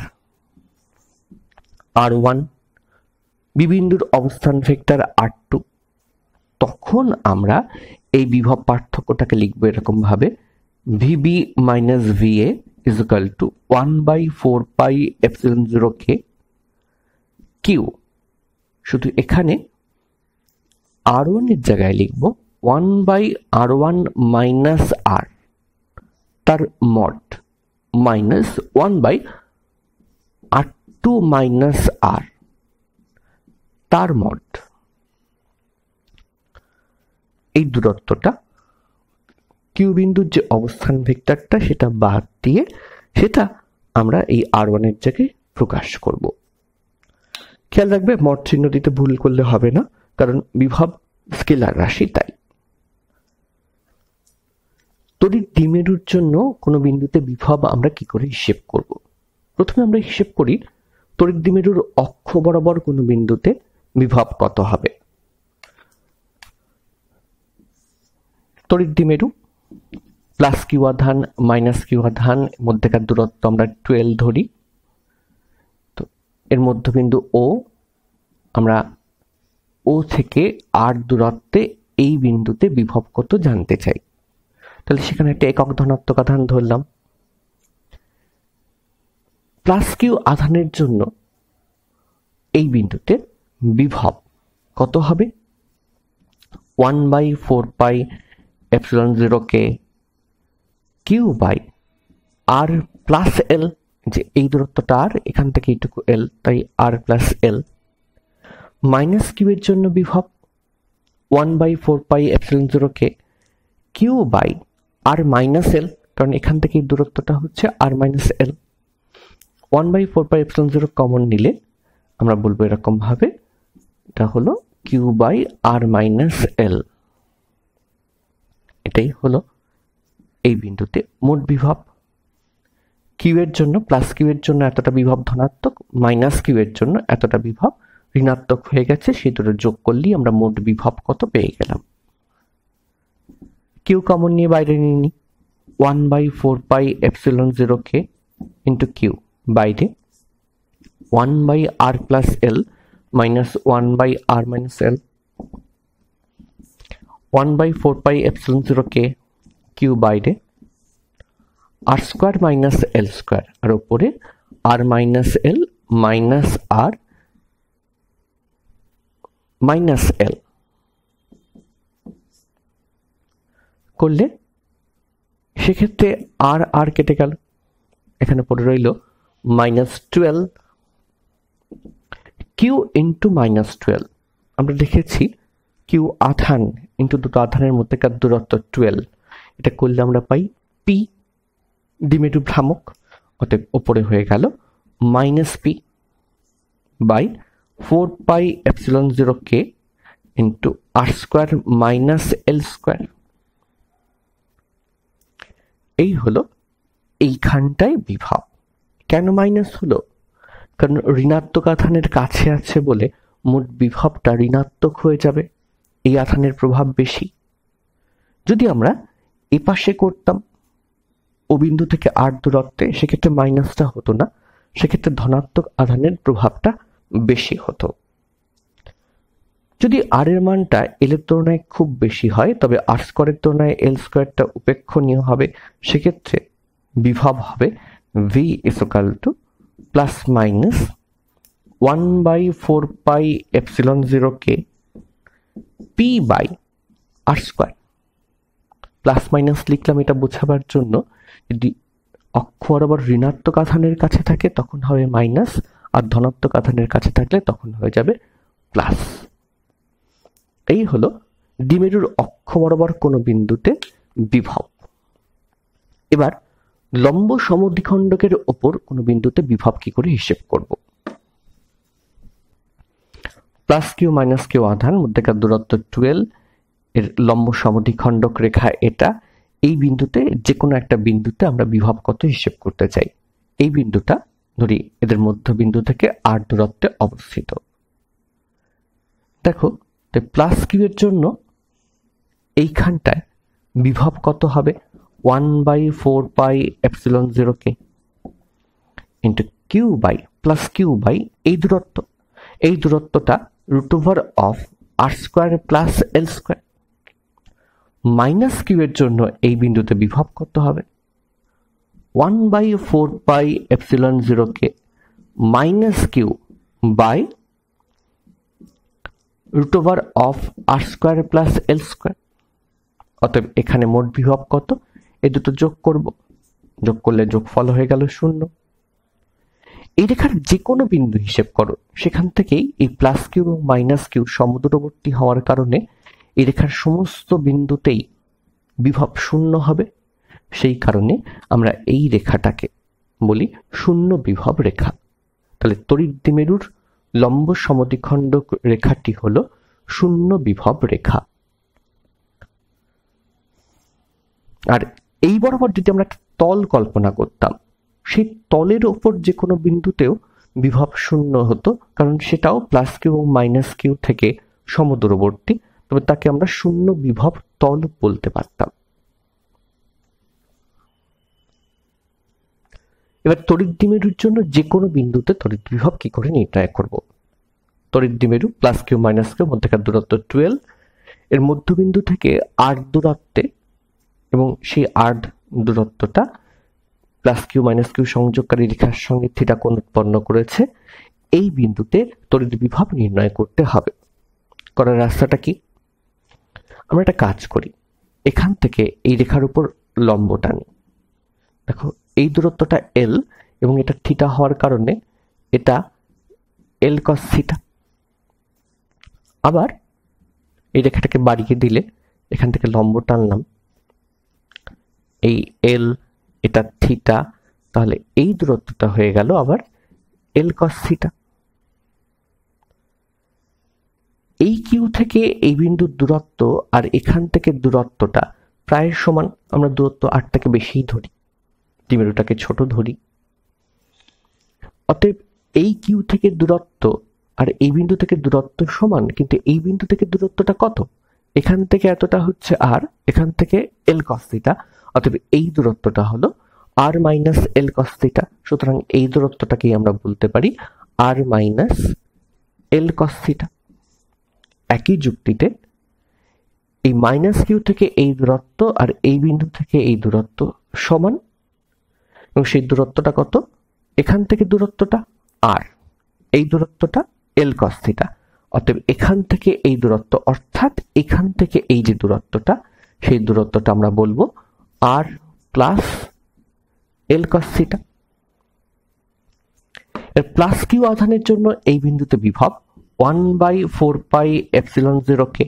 আর ওয়ান, বি বিন্দুর অবস্থান ভেক্টর আর টু। তখন আমরা এই বিভব পার্থক্যটাকে লিখবো এরকম ভাবে VB minus VA is equal to one by four pi epsilon zero K Q. শুধু এখানে আর ওয়ান এর জায়গায় লিখব one by R one minus R তার mod minus one by R two minus R তার মড। এই দূরত্বটা Q বিন্দুর যে অবস্থান ভেক্টরটা সেটা বাদ দিয়ে সেটা আমরা এই আর ওয়ান এর জায়গায় প্রকাশ করব। খেয়াল রাখবে, মড চিহ্ন দিতে ভুল করলে হবে না, কারণ বিভব স্কেলার রাশি। তাই তড়িৎ দ্বিমেরুর জন্য কোনো বিন্দুতে বিভব আমরা কি করে হিসেব করব? প্রথমে আমরা হিসেব করি তড়িৎ দ্বিমেরুর অক্ষ বরাবর কোনো বিন্দুতে বিভব কত হবে। তড়িৎ দ্বিমেরু প্লাস কিউ আধান মাইনাস কিউ আধান মধ্যেকার দূরত্ব আমরা টুয়েলভ ধরি। তো এর মধ্যবিন্দু ও, আমরা ও থেকে আর দূরত্বে এই বিন্দুতে বিভব কত জানতে চাই। তাহলে সেখানে একটা একক ধনাত্মক আধান ধরলাম। প্লাস কিউ আধানের জন্য এই বিন্দুতে বিভব কত হবে? One by four pi epsilon zero K Q by R plus L, যে এই দূরত্বটা আর, এখান থেকে এইটুকু এল, তাই R plus L minus Q এর জন্য বিভব one by four pi epsilon zero K Q by R minus L, কারণ এখান থেকে এই দূরত্বটা হচ্ছে R minus L. One by four pi epsilon zero common নিলে আমরা বলবো এরকম ভাবে, এটা হলো Q by R minus L. এটাই হলো এই বিন্দুতে মোট বিভব। কিউ এর জন্য প্লাস কিউ এর জন্য এতটা বিভব ধনাত্মক, মাইনাস কিউ এর জন্য এতটা বিভব ঋণাত্মক হয়ে গেছে, সেই দুটো যোগ করলেই আমরা মোট বিভব কত পেয়ে গেলাম। কিউ কমন নিয়ে বাইরে নিয়ে নিই, one by four pi epsilon zero K into Q, বাইরে one by R plus L minus one by R minus L, one by four pi epsilon zero K Q বাইরে R square minus L square, আর ওপরে R minus L minus R minus L করলে সেক্ষেত্রে R R কেটে গেল, এখানে পড়ে রইল minus twelve. Q into minus twelve, আমরা দেখেছি কিউ আধান ইন্টু দুটো আধানের মধ্যেকার দূরত্ব টুয়েলভ, এটা করলে আমরা পাই পি, দ্বিমেরু ভ্রামক, অতএব ওপরে হয়ে গেল minus P by four pi epsilon zero K into R square minus L square. এই হলো এইখানটায় বিভব। কেন মাইনাস হলো? কারণ ঋণাত্মক আধানের কাছে আছে বলে মোট বিভবটা ঋণাত্মক হয়ে যাবে, এই আধানের প্রভাব বেশি। যদি আমরা এপাশে করতাম ও বিন্দু থেকে আর দূরত্বে, সেক্ষেত্রে মাইনাসটা হতো না, সেক্ষেত্রে ধনাত্মক আধানের প্রভাবটা বেশি হতো। যদি আর এর মানটা এল এর তুলনায় খুব বেশি হয়, তবে আর স্কোয়ারের তুলনায় এল স্কোয়ারটা উপেক্ষণীয় হবে, সেক্ষেত্রে বিভব হবে V equal to plus minus one by four pi epsilon zero K P by R square. Plus minus লিখলাম এটা বোঝাবার জন্য, যদি অক্ষ বরাবর ঋণাত্মক আধানের কাছে থাকে তখন হবে মাইনাস, আর ধনাত্মক আধানের কাছে থাকলে তখন হয়ে যাবে প্লাস। এই হলো দ্বিমেরুর অক্ষ বরাবর কোনো বিন্দুতে বিভব। এবার লম্ব সমদ্বিখণ্ডকের ওপর কোনো বিন্দুতে বিভব কি করে হিসেব করব? প্লাস কিউ মাইনাস কিউ আধান, মধ্যেকার দূরত্ব টুয়েলভ, এর লম্ব সমদ্বিখণ্ডক রেখা এটা। এই বিন্দুতে যে কোনো একটা বিন্দুতে আমরা বিভব কত হিসেব করতে চাই। এই বিন্দুটা ধরি এদের মধ্যবিন্দু থেকে আর দূরত্বে অবস্থিত। দেখো প্লাস কিউ এর জন্য এইখানটায় বিভব কত হবে? One by four pi epsilon zero K into Q by plus Q by এই দূরত্ব, এই দূরত্বটা root over of R square plus L square. Minus Q এর জন্য এই বিন্দুতে বিভব কত হবে? One by four pi epsilon zero K minus Q by root over of R square plus L square. অতএব এখানে মোট বিভব কত? এই দুটো যোগ করব, যোগ করলে যোগফল হয়ে গেল শূন্য। এই রেখার যে কোনো বিন্দু হিসেব করো, সেখান থেকেই এই প্লাস কিউ এবং মাইনাস কিউ সমদূরবর্তী হওয়ার কারণে এই রেখার সমস্ত বিন্দুতেই বিভব শূন্য হবে। সেই কারণে আমরা এই রেখাটাকে বলি শূন্য বিভব রেখা। তাহলে তড়িৎ দ্বিমেরুর লম্ব সমদ্বিখণ্ডক রেখাটি হলো শূন্য বিভব রেখা। আর এই বরাবর যদি আমরা তল কল্পনা করতাম, সেই তলের ওপর যে কোনো বিন্দুতেও বিভব শূন্য হতো, কারণ সেটাও প্লাস কিউ এবং মাইনাস কিউ থেকে সমদূরবর্তী, তবে তাকে আমরা শূন্য বিভব তল বলতে পারতাম। এবার তড়িৎ দ্বিমেরুর জন্য যে কোনো বিন্দুতে তড়িৎ বিভব কি করে নির্ণয় করব? তড়িৎ দ্বিমেরু প্লাস কিউ মাইনাস কিউ, মধ্যেকার দূরত্ব টুয়েলভ, এর মধ্যবিন্দু থেকে আর দূরত্বে, এবং সেই আর দূরত্বটা প্লাস কিউ মাইনাস কিউ সংযোগকারী রেখার সঙ্গে থিটা কোণ উৎপন্ন করেছে। এই বিন্দুতে তড়িৎ বিভব নির্ণয় করতে হবে। করার রাস্তাটা কি? আমরা একটা কাজ করি, এখান থেকে এই রেখার উপর লম্ব টানি। দেখো এই দূরত্বটা এল, এবং এটা থিটা হওয়ার কারণে এটা এল কস থিটা। আবার এই রেখাটাকে বাড়িয়ে দিলে এখান থেকে লম্ব টানলাম, এই এল, এটা থিটা, তাহলে এই দূরত্বটা হয়ে গেল আবার এল কস থিটা। এই কিউ থেকে এই বিন্দুর দূরত্ব আর এখান থেকে দূরত্বটা প্রায় সমান। আমরা দূরত্ব আটটাকে বেশিই ধরি, দ্বিমেরুটাকে ছোট ধরি। অতএব এই কিউ থেকে দূরত্ব আর এই বিন্দু থেকে দূরত্ব সমান, কিন্তু এই বিন্দু থেকে দূরত্বটা কত? এখান থেকে এতটা হচ্ছে আর, এখান থেকে এল কস থিটা, অতএব এই দূরত্বটা হলো আর মাইনাস এল কস থিটা। সুতরাং এই দূরত্বটাকেই আমরা বলতে পারি আর মাইনাস এল কস থিটা। একই যুক্তিতে এই মাইনাস কিউ থেকে এই দূরত্ব আর এই বিন্দু থেকে এই দূরত্ব সমান, এবং সেই দূরত্বটা কত? এখান থেকে দূরত্বটা আর, এই দূরত্বটা এল কস থিটা। অতএব এখান থেকে এই দূরত্ব, অর্থাৎ এখান থেকে এই যে দূরত্বটা, সেই দূরত্বটা আমরা বলবো R plus L cos theta. এর প্লাস কিউ আধানের জন্য এই বিন্দুতে বিভব one by four pi epsilon zero K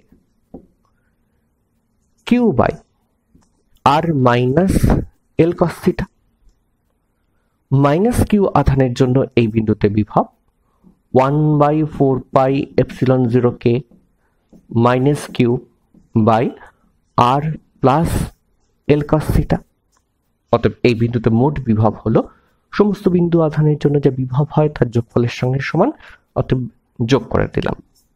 Q by R minus L cos theta. Minus Q আধানের জন্য এই বিন্দুতে বিভব one by four pi epsilon zero K minus Q by R plus L cos theta. অতএব এই বিন্দুতে মোট বিভব হলো সমস্ত বিন্দু আধানের জন্য যে বিভব হয় তার যোগফলের সঙ্গে সমান। অতএব যোগ করে দিলাম।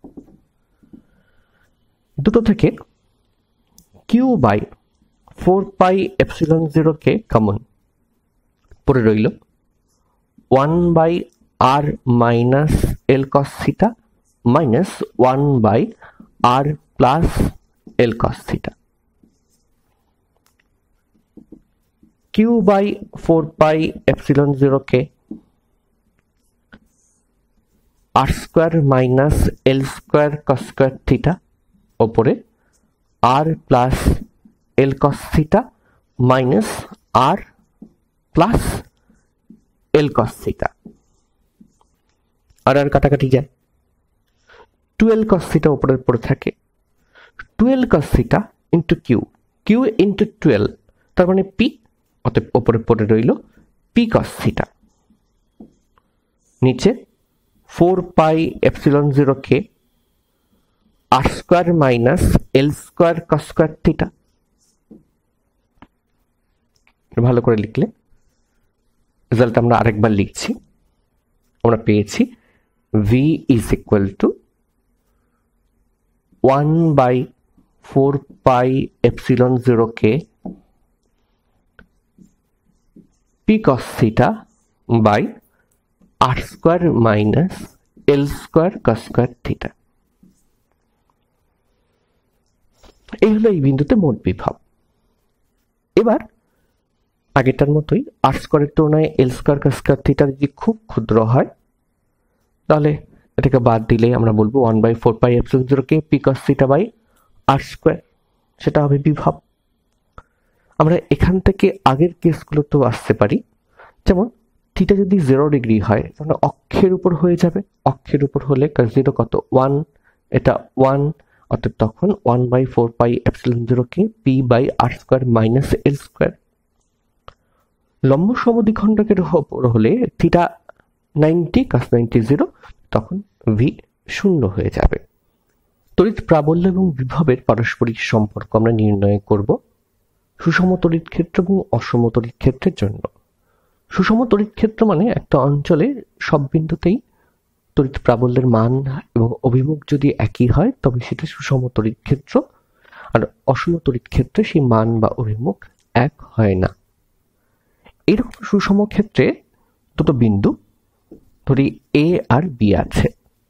দুটো থেকে Q by four pi epsilon zero K common পড়ে রইল one by R minus L cos theta minus one by R plus L cos theta. Q by four pi epsilon zero K R square minus L square cos square theta, ওপরে R plus L cos theta minus R plus L cos theta. R R কাটাকাটি যায়, twelve cos theta উপরের পড়ে থাকে, twelve cos theta into Q, Q into twelve, তার মানে P. অতএব উপরে পড়ে রইল পি কস থিটা। নিচে four pi epsilon zero K R square minus L square cos square theta. ভালো করে লিখলে রেজাল্ট আমরা আরেকবার লিখছি। আমরা পেয়েছি V is equal to one by four pi epsilon zero K P cos theta by R square minus L square cos square theta. এই হলো এই বিন্দুতে মোট বিভব। এবার আগেরটার মতোই আর স্কোয়ারের তুলনায় L square cos square theta যদি খুব ক্ষুদ্র হয়, তাহলে এটাকে বাদ দিলে আমরা বলবো one by four pi epsilon zero K P cos theta by R square, সেটা হবে বিভব। আমরা এখান থেকে আগের কেসগুলোতেও আসতে পারি, যেমন থিটা যদি জিরো ডিগ্রি হয় তাহলে অক্ষের উপর হয়ে যাবে, অক্ষের উপর হলে জিরো কত ওয়ান, এটা ওয়ান, অর্থাৎ তখন one by four pi epsilon zero K P by R square minus L square. লম্ব সমদ্বিখণ্ডকের উপর হলে theta ninety cos ninety zero, তখন ভি শূন্য হয়ে যাবে। তড়িৎ প্রাবল্য এবং বিভবের পারস্পরিক সম্পর্ক আমরা নির্ণয় করব সুষম তড়িৎ ক্ষেত্র এবং অসম তড়িৎ ক্ষেত্রের জন্য। সুষম তড়িৎ ক্ষেত্র মানে একটা অঞ্চলে সব বিন্দুতেই তড়িৎ প্রাবল্যের মান এবং অভিমুখ যদি একই হয় তবে সেটা সুষম তড়িৎ ক্ষেত্র। আর অসম তড়িৎ ক্ষেত্রে সেই মান বা অভিমুখ এক হয় না। এরকম সুষম ক্ষেত্রে দুটো বিন্দু ধরি এ আর বি আছে।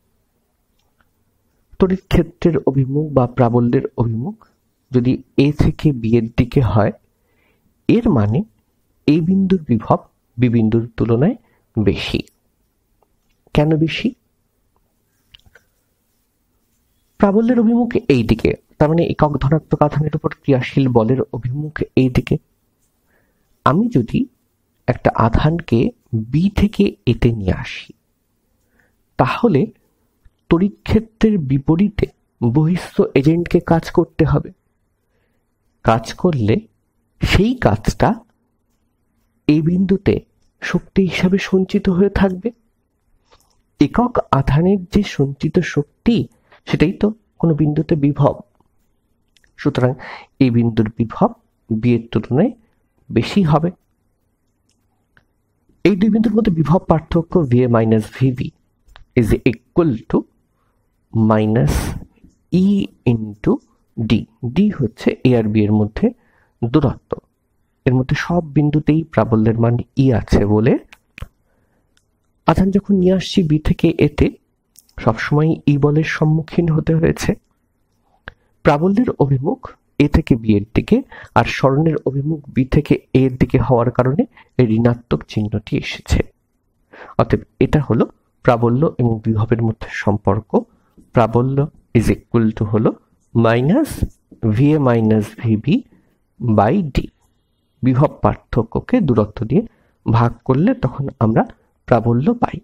তড়িৎ ক্ষেত্রের অভিমুখ বা প্রাবল্যের অভিমুখ যদি এ থেকে বি এর দিকে হয়, এর মানে এই বিন্দুর বিভব বি বিন্দুর তুলনায় বেশি। কেন বেশি? প্রাবল্যের অভিমুখ এই দিকে, তার মানে একক ধনাত্মক আধানের উপর ক্রিয়াশীল বলের অভিমুখ এই দিকে। আমি যদি একটা আধানকে বি থেকে এতে নিয়ে আসি, তাহলে তড়িৎ ক্ষেত্রের বিপরীতে বহিঃস্থ এজেন্টকে কাজ করতে হবে। কাজ করলে সেই কাজটা এই বিন্দুতে শক্তি হিসাবে সঞ্চিত হয়ে থাকবে। একক আধানের যে সঞ্চিত শক্তি সেটাই তো কোনো বিন্দুতে বিভব। সুতরাং এই বিন্দুর বিভব বি এর তুলনায় বেশি হবে। এই দুই বিন্দুর মধ্যে বিভব পার্থক্য V A minus VV is equal to minus E into D. D হচ্ছে এ আর বি এর মধ্যে দূরত্ব। এর মধ্যে সব বিন্দুতেই প্রাবল্যের মান ই আছে বলে আধান যখন নিয়ে আসছি বি থেকে এতে সবসময় ই বলের সম্মুখীন হতে হয়েছে। প্রাবল্যের অভিমুখ এ থেকে বি এর দিকে আর সরণের অভিমুখ বি থেকে এ এর দিকে হওয়ার কারণে এই ঋণাত্মক চিহ্নটি এসেছে। অতএব এটা হলো প্রাবল্য এবং বিভবের মধ্যে সম্পর্ক। প্রাবল্য ইজ ইকুয়াল টু হলো minus V A minus VB by D. বিভব পার্থক্যকে দূরত্ব দিয়ে ভাগ করলে তখন আমরা প্রাবল্য পাই।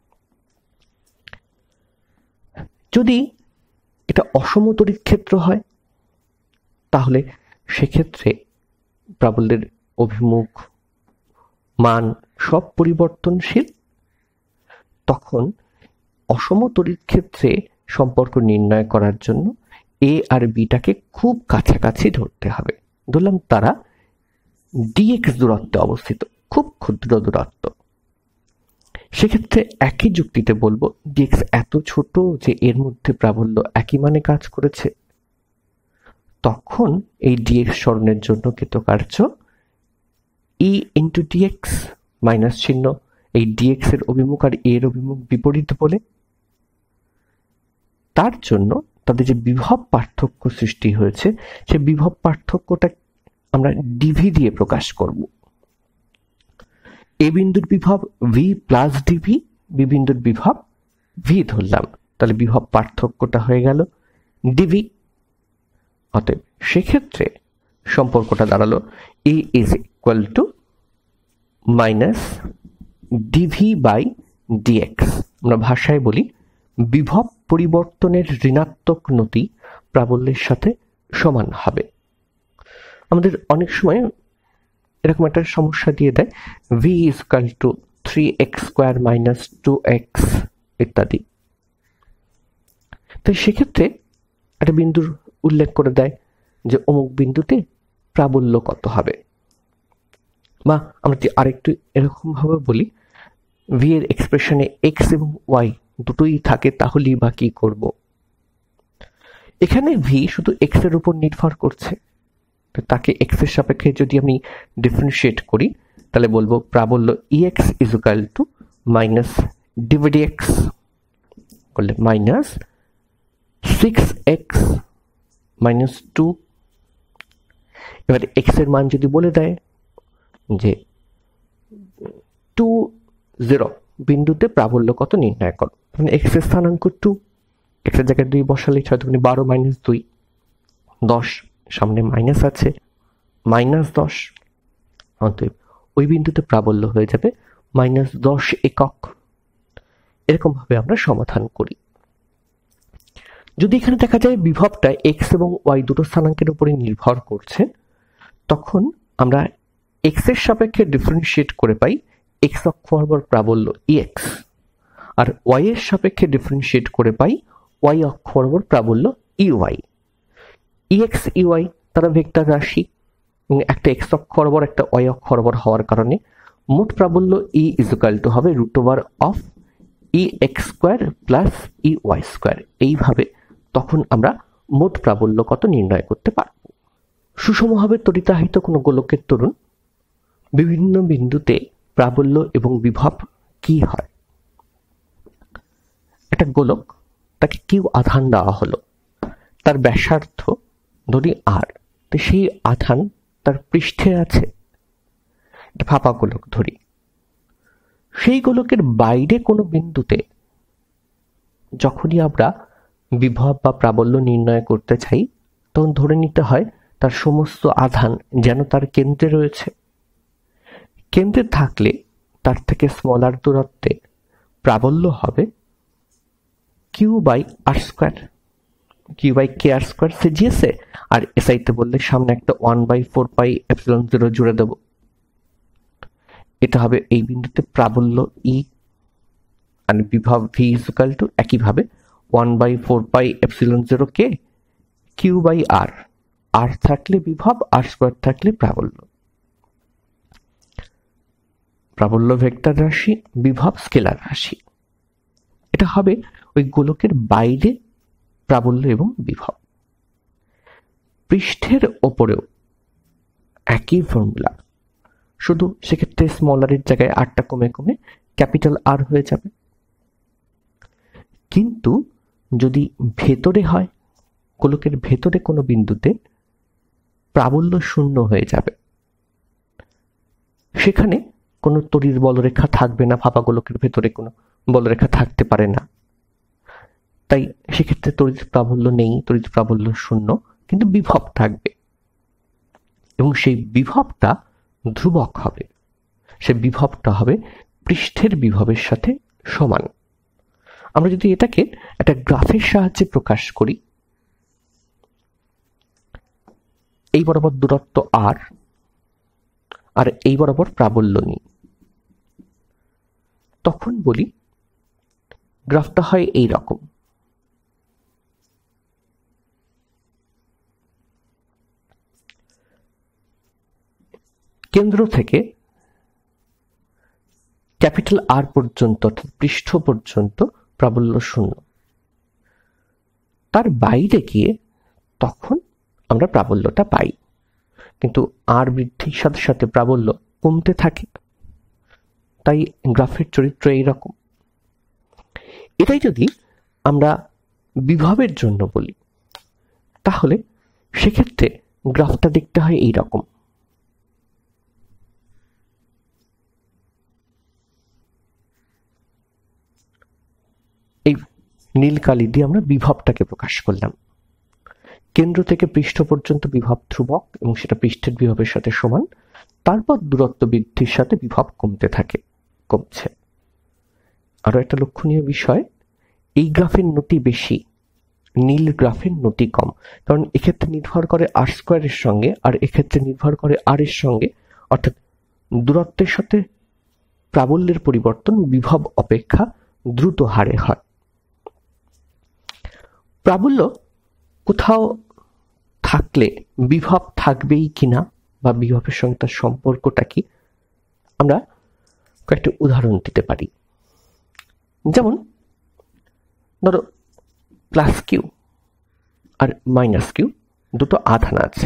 যদি এটা অসম তড়িৎ ক্ষেত্র হয় তাহলে সেক্ষেত্রে প্রাবল্যের অভিমুখ মান সব পরিবর্তনশীল। তখন অসম তড়িৎ ক্ষেত্রে সম্পর্ক নির্ণয় করার জন্য এ আর বিটাকে খুব কাছাকাছি ধরতে হবে। ধরলাম তারা ডিএক্স দূরত্বে অবস্থিত, খুব ক্ষুদ্র দূরত্ব। সেক্ষেত্রে একই যুক্তিতে বলবো ডিএক্স এত ছোট যে এর মধ্যে প্রাবল্য একই মানে কাজ করেছে। তখন এই ডিএক্স সরণের জন্য কৃতকার্য ই ইন্টু ডিএক্স, মাইনাস চিহ্ন। এই ডিএক্স এর অভিমুখ আর এর অভিমুখ বিপরীত বলে তার জন্য তাদের যে বিভব পার্থক্য সৃষ্টি হয়েছে সে বিভব পার্থক্যটা আমরা ডিভি দিয়ে প্রকাশ করব। এ বিন্দুর বিভব ভি প্লাস ডিভি, বি বিন্দুর বিভব ভি ধরলাম, তাহলে বিভব পার্থক্যটা হয়ে গেল ডিভি। অতএব সেক্ষেত্রে সম্পর্কটা দাঁড়ালো E is equal to minus DV by dx. আমরা ভাষায় বলি বিভব পরিবর্তনের ঋণাত্মক নতি প্রাবল্যের সাথে সমান হবে। আমাদের অনেক সময় এরকম একটা সমস্যা দিয়ে দেয় V is equal to three X square minus two X ইত্যাদি। তাই সেক্ষেত্রে একটা বিন্দুর উল্লেখ করে দেয় যে অমুক বিন্দুতে প্রাবল্য কত হবে। বা আমরা যদি আরেকটু এরকম ভাবে বলি ভি এর এক্সপ্রেশনে এক্স এবং ওয়াই দুটোই থাকে তাহলেই বা কি করব। এখানে ভি শুধু এক্স এর উপর নির্ভর করছে, তাকে এক্স এর সাপেক্ষে যদি আমি ডিফারেন্সিয়েট করি তাহলে বলবো প্রাবল্য E X is equal to minus dv d X করলে minus six X minus two. এবার এক্স এর মান যদি বলে দেয় যে টু জিরো বিন্দুতে প্রাবল্য কত নির্ণয় করো, মানে এক্স এর স্থানাঙ্ক টু, এক্স এর জায়গায় দুই বসালে ছয় দুগুণে বারো মাইনাস দুই দশ, সামনে মাইনাস আছে মাইনাস দশ। অতএব ওই বিন্দুতে প্রাবল্য হয়ে যাবে মাইনাস দশ একক। এরকম ভাবে আমরা সমাধান করি। যদি এখানে দেখা যায় বিভবটা এক্স এবং ওয়াই দুটো স্থানাঙ্কের উপরে নির্ভর করছে, তখন আমরা এক্স এর সাপেক্ষে ডিফারেন্সিয়েট করে পাই এক্স অক্ষ বরাবর প্রাবল্য ই এক্স, আর ওয়াই এর সাপেক্ষে ডিফারেন্সিয়েট করে পাই ওয়াই অক্ষ বরাবর প্রাবল্য E Y. E X E Y তারা ভেক্টর রাশি, একটা এক্স অক্ষ বরাবর একটা ওয়াই অক্ষ বরাবর হওয়ার কারণে মোট প্রাবল্য ই ইজ ইকুয়াল টু হবে root over of E X square plus E Y square. এইভাবে তখন আমরা মোট প্রাবল্য কত নির্ণয় করতে পারব। সুষমভাবে তড়িতাহিত কোনো গোলকের তরুণ বিভিন্ন বিন্দুতে প্রাবল্য এবং বিভব কি হয়। একটা গোলক, তাকে কিউ আধান দেওয়া হলো, তার ব্যাসার্ধ ধরি আর, তো সেই আধান তার পৃষ্ঠে আছে, একটা ফাঁপা গোলক ধরি। সেই গোলকের বাইরে কোনো বিন্দুতে যখনই আমরা বিভব বা প্রাবল্য নির্ণয় করতে চাই তখন ধরে নিতে হয় তার সমস্ত আধান যেন তার কেন্দ্রে রয়েছে। কেন্দ্রে থাকলে তার থেকে স্মলার দূরত্বে প্রাবল্য হবে Q by R square, Q by K R square সে জিএসে, আর এসআইতে বললে সামনে একটা one by four pi epsilon zero জুড়ে দেব। এটা হবে এই বিন্দুতে প্রাবল্য ই, আর বিভব ভি ইজ ইকুয়াল টু একইভাবে one by four pi epsilon zero K Q by R, R থাকলে বিভব, আর স্কোয়ার থাকলে প্রাবল্য। প্রাবল্য ভেক্টর রাশি, বিভব স্কেলার রাশি। এটা হবে ওই গোলকের বাইরে প্রাবল্য এবং বিভব। পৃষ্ঠের ওপরেও একই ফর্মুলা, শুধু সেক্ষেত্রে স্মল আর এর জায়গায় আরটা কমে কমে ক্যাপিটাল আর হয়ে যাবে। কিন্তু যদি ভেতরে হয়, গোলকের ভেতরে কোনো বিন্দুতে প্রাবল্য শূন্য হয়ে যাবে, সেখানে কোনো তড়িৎ বলরেখা থাকবে না, ফাঁপা গোলকের ভেতরে কোনো বলরেখা থাকতে পারে না, তাই সেক্ষেত্রে তড়িৎ প্রাবল্য নেই, তড়িৎ প্রাবল্য শূন্য, কিন্তু বিভব থাকবে এবং সেই বিভবটা ধ্রুবক হবে। সেই বিভবটা হবে পৃষ্ঠের বিভবের সাথে সমান। আমরা যদি এটাকে একটা গ্রাফের সাহায্যে প্রকাশ করি, এই বরাবর দূরত্ব আর, আর এই বরাবর প্রাবল্য নিই, তখন বলি গ্রাফটা হয় এই রকম। কেন্দ্র থেকে ক্যাপিটাল আর পর্যন্ত অর্থাৎ পৃষ্ঠ পর্যন্ত প্রাবল্য শূন্য, তার বাইরে গিয়ে তখন আমরা প্রাবল্যটা পাই, কিন্তু আর বৃদ্ধির সাথে সাথে প্রাবল্য কমতে থাকে, তাই গ্রাফের চরিত্র এইরকম। এটাই যদি আমরা বিভবের জন্য বলি, তাহলে সেক্ষেত্রে গ্রাফটা দেখতে হয় এইরকম। এই নীল কালি দিয়ে আমরা বিভবটাকে প্রকাশ করলাম। কেন্দ্র থেকে পৃষ্ঠ পর্যন্ত বিভব ধ্রুবক এবং সেটা পৃষ্ঠের বিভবের সাথে সমান, তারপর দূরত্ব বৃদ্ধির সাথে বিভব কমতে থাকে, কমছে। আরো একটা লক্ষণীয় বিষয়, এই গ্রাফের নতি বেশি, নীল গ্রাফের নতি কম, কারণ এক্ষেত্রে নির্ভর করে আর স্কোয়ারের সঙ্গে, আর এক্ষেত্রে নির্ভর করে আর এর সঙ্গে, অর্থাৎ দূরত্বের সাথে প্রাবল্যের পরিবর্তন বিভব অপেক্ষা দ্রুত হারে হয়। প্রাবল্য কোথাও থাকলে বিভব থাকবেই কিনা বা বিভবের সঙ্গে তার সম্পর্কটা কি, আমরা কয়েকটা উদাহরণ দিতে পারি। যেমন ধরো প্লাস কিউ আর মাইনাস কিউ দুটো আধান আছে,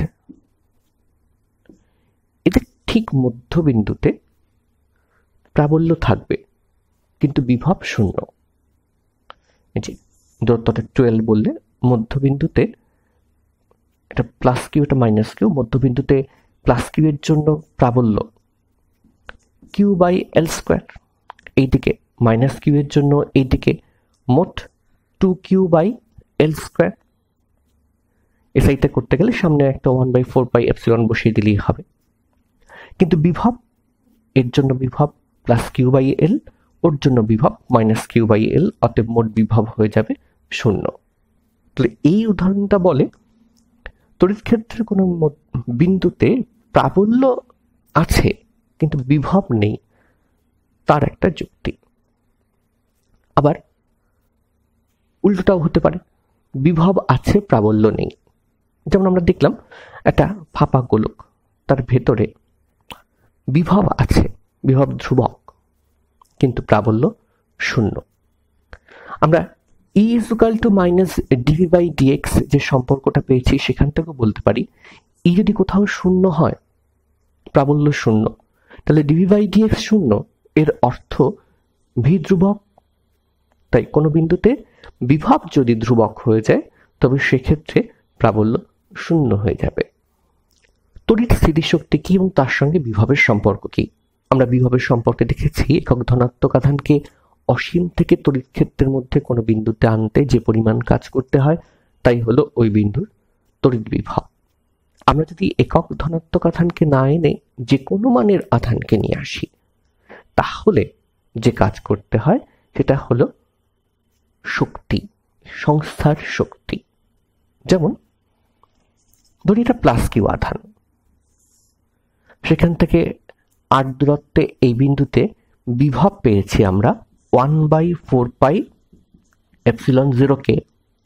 এদের ঠিক মধ্যবিন্দুতে প্রাবল্য থাকবে কিন্তু বিভব শূন্য। এই যে দূরত্বটা টুয়েলভ বললে মধ্যবিন্দুতে এটা প্লাস কিউ, এটা মাইনাস কিউ, মধ্যবিন্দুতে প্লাস কিউ এর জন্য প্রাবল্য কিউ বাই এল স্কোয়ার, এইদিকে মাইনাস কিউ এর জন্য এইদিকে মোট two Q by L square. এ সাইডটা করতে গেলে সামনে একটা one by four pi epsilon বসিয়ে দিলেই হবে, কিন্তু বিভব এর জন্য বিভব প্লাস কিউ বাই এল, ওর জন্য বিভব মাইনাস কিউ বাই এল, অতএব মোট বিভব হয়ে যাবে শূন্য। তাহলে এই উদাহরণটা বলে তড়িৎ ক্ষেত্রের কোনো বিন্দুতে প্রাবল্য আছে কিন্তু বিভব নেই, তার একটা যুক্তি। আবার উল্টোটাও হতে পারে, বিভব আছে প্রাবল্য নেই। যেমন আমরা দেখলাম একটা ফাঁপা গোলক, তার ভেতরে বিভব আছে, বিভব ধ্রুবক, কিন্তু প্রাবল্য শূন্য। আমরা E is equal to minus DV by DX যে সম্পর্কটা পেয়েছি সেখান থেকেও বলতে পারি, ই যদি কোথাও শূন্য হয়, প্রাবল্য শূন্য, তাহলে ডিভি বাই ডিএক্স শূন্য, এর অর্থ ভি ধ্রুবক। তাই কোনো বিন্দুতে বিভব যদি ধ্রুবক হয়ে যায় তবে সেক্ষেত্রে প্রাবল্য শূন্য হয়ে যাবে। তড়িৎ স্থিতিশক্তি কি এবং তার সঙ্গে বিভবের সম্পর্ক কি? আমরা বিভবের সম্পর্কে দেখেছি একক ধনাত্মক আধানকে অসীম থেকে তড়িৎ ক্ষেত্রের মধ্যে কোনো বিন্দুতে আনতে যে পরিমাণ কাজ করতে হয় তাই হলো ওই বিন্দুর তড়িৎ বিভব। আমরা যদি একক ধনাত্মক আধানকে না এনে যে কোনো মানের আধানকে নিয়ে আসি, তাহলে যে কাজ করতে হয় সেটা হলো শক্তি। সংস্থার শক্তি। যেমন ধরি এটা প্লাস কিউ আধান, সেখান থেকে আর দূরত্বে এই বিন্দুতে বিভব পেয়েছি আমরা one by four pi epsilon zero K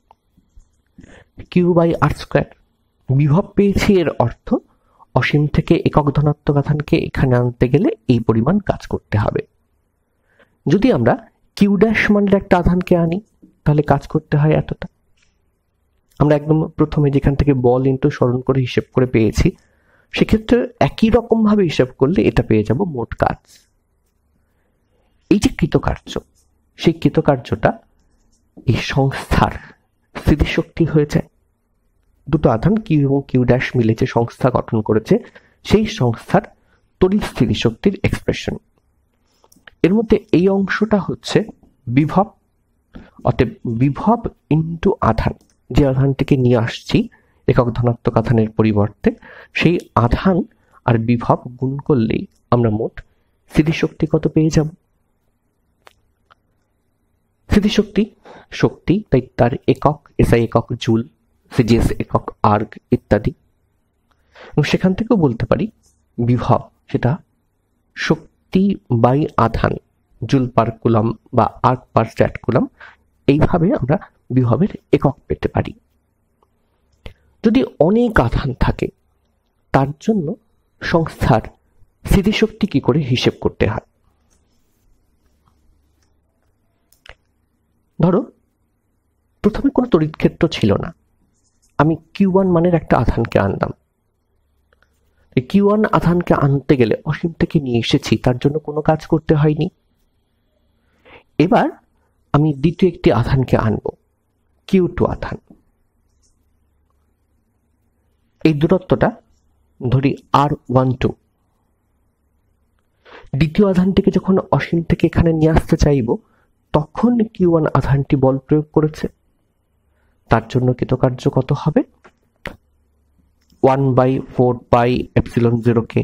Q by R square. বিভব পেয়েছি এর অর্থ অসীম থেকে একক ধনাত্মক আধানকে এখানে আনতে গেলে এই পরিমাণ কাজ করতে হবে। যদি আমরা কিউ ড্যাশ মানের একটা আধানকে আনি তাহলে কাজ করতে হয় এতটা। আমরা একদম প্রথমে যেখান থেকে বল ইন্টু স্মরণ করে হিসেব করে পেয়েছি, সেক্ষেত্রে একই রকম ভাবে হিসেব করলে এটা পেয়ে যাব মোট কাজ। এই যে কৃতকার্য, সেই কৃতকার্যটা এই সংস্থার স্থিতিশক্তি হয়ে যায়। দুটো আধান কিউ এবং কিউ ড্যাশ মিলে যে সংস্থা গঠন করেছে, সেই সংস্থার তড়িৎ স্থিতিশক্তির এক্সপ্রেশন। এর মধ্যে এই অংশটা হচ্ছে বিভব, অতএব বিভব ইন্টু আধান, যে আধানটিকে নিয়ে আসছি একক ধনাত্মক আধানের পরিবর্তে, সেই আধান আর বিভব গুণ করলেই আমরা মোট স্থিতিশক্তি কত পেয়ে যাব। স্থিতিশক্তি শক্তি, তাই তার একক এসআই একক জুল, সিজিএস একক আর্গ ইত্যাদি। এবং সেখান থেকেও বলতে পারি বিভব সেটা শক্তি বাই আধান, জুল পার কুলম বা আর্গ পার স্ট্যাট কুলম। এইভাবে আমরা বিভবের একক পেতে পারি। যদি অনেক আধান থাকে, তার জন্য সংস্থার স্থিতিশক্তি কি করে হিসেব করতে হয়। ধরো প্রথমে কোনো তড়িৎ ক্ষেত্র ছিল না, আমি কিউ ওয়ান মানের একটা আধানকে আনলাম। কিউ ওয়ান আধানকে আনতে গেলে অসীম থেকে নিয়ে এসেছি, তার জন্য কোনো কাজ করতে হয়নি। এবার আমি দ্বিতীয় একটি আধানকে আনব, কিউ টু আধান। এই দূরত্বটা ধরি আর ওয়ান টু। দ্বিতীয় আধানটিকে যখন অসীম থেকে এখানে নিয়ে আসতে চাইব, তখন কিউ ওয়ান আধানটি বল প্রয়োগ করেছে, তার জন্য কৃতকার্য কত হবে one by four pi epsilon zero K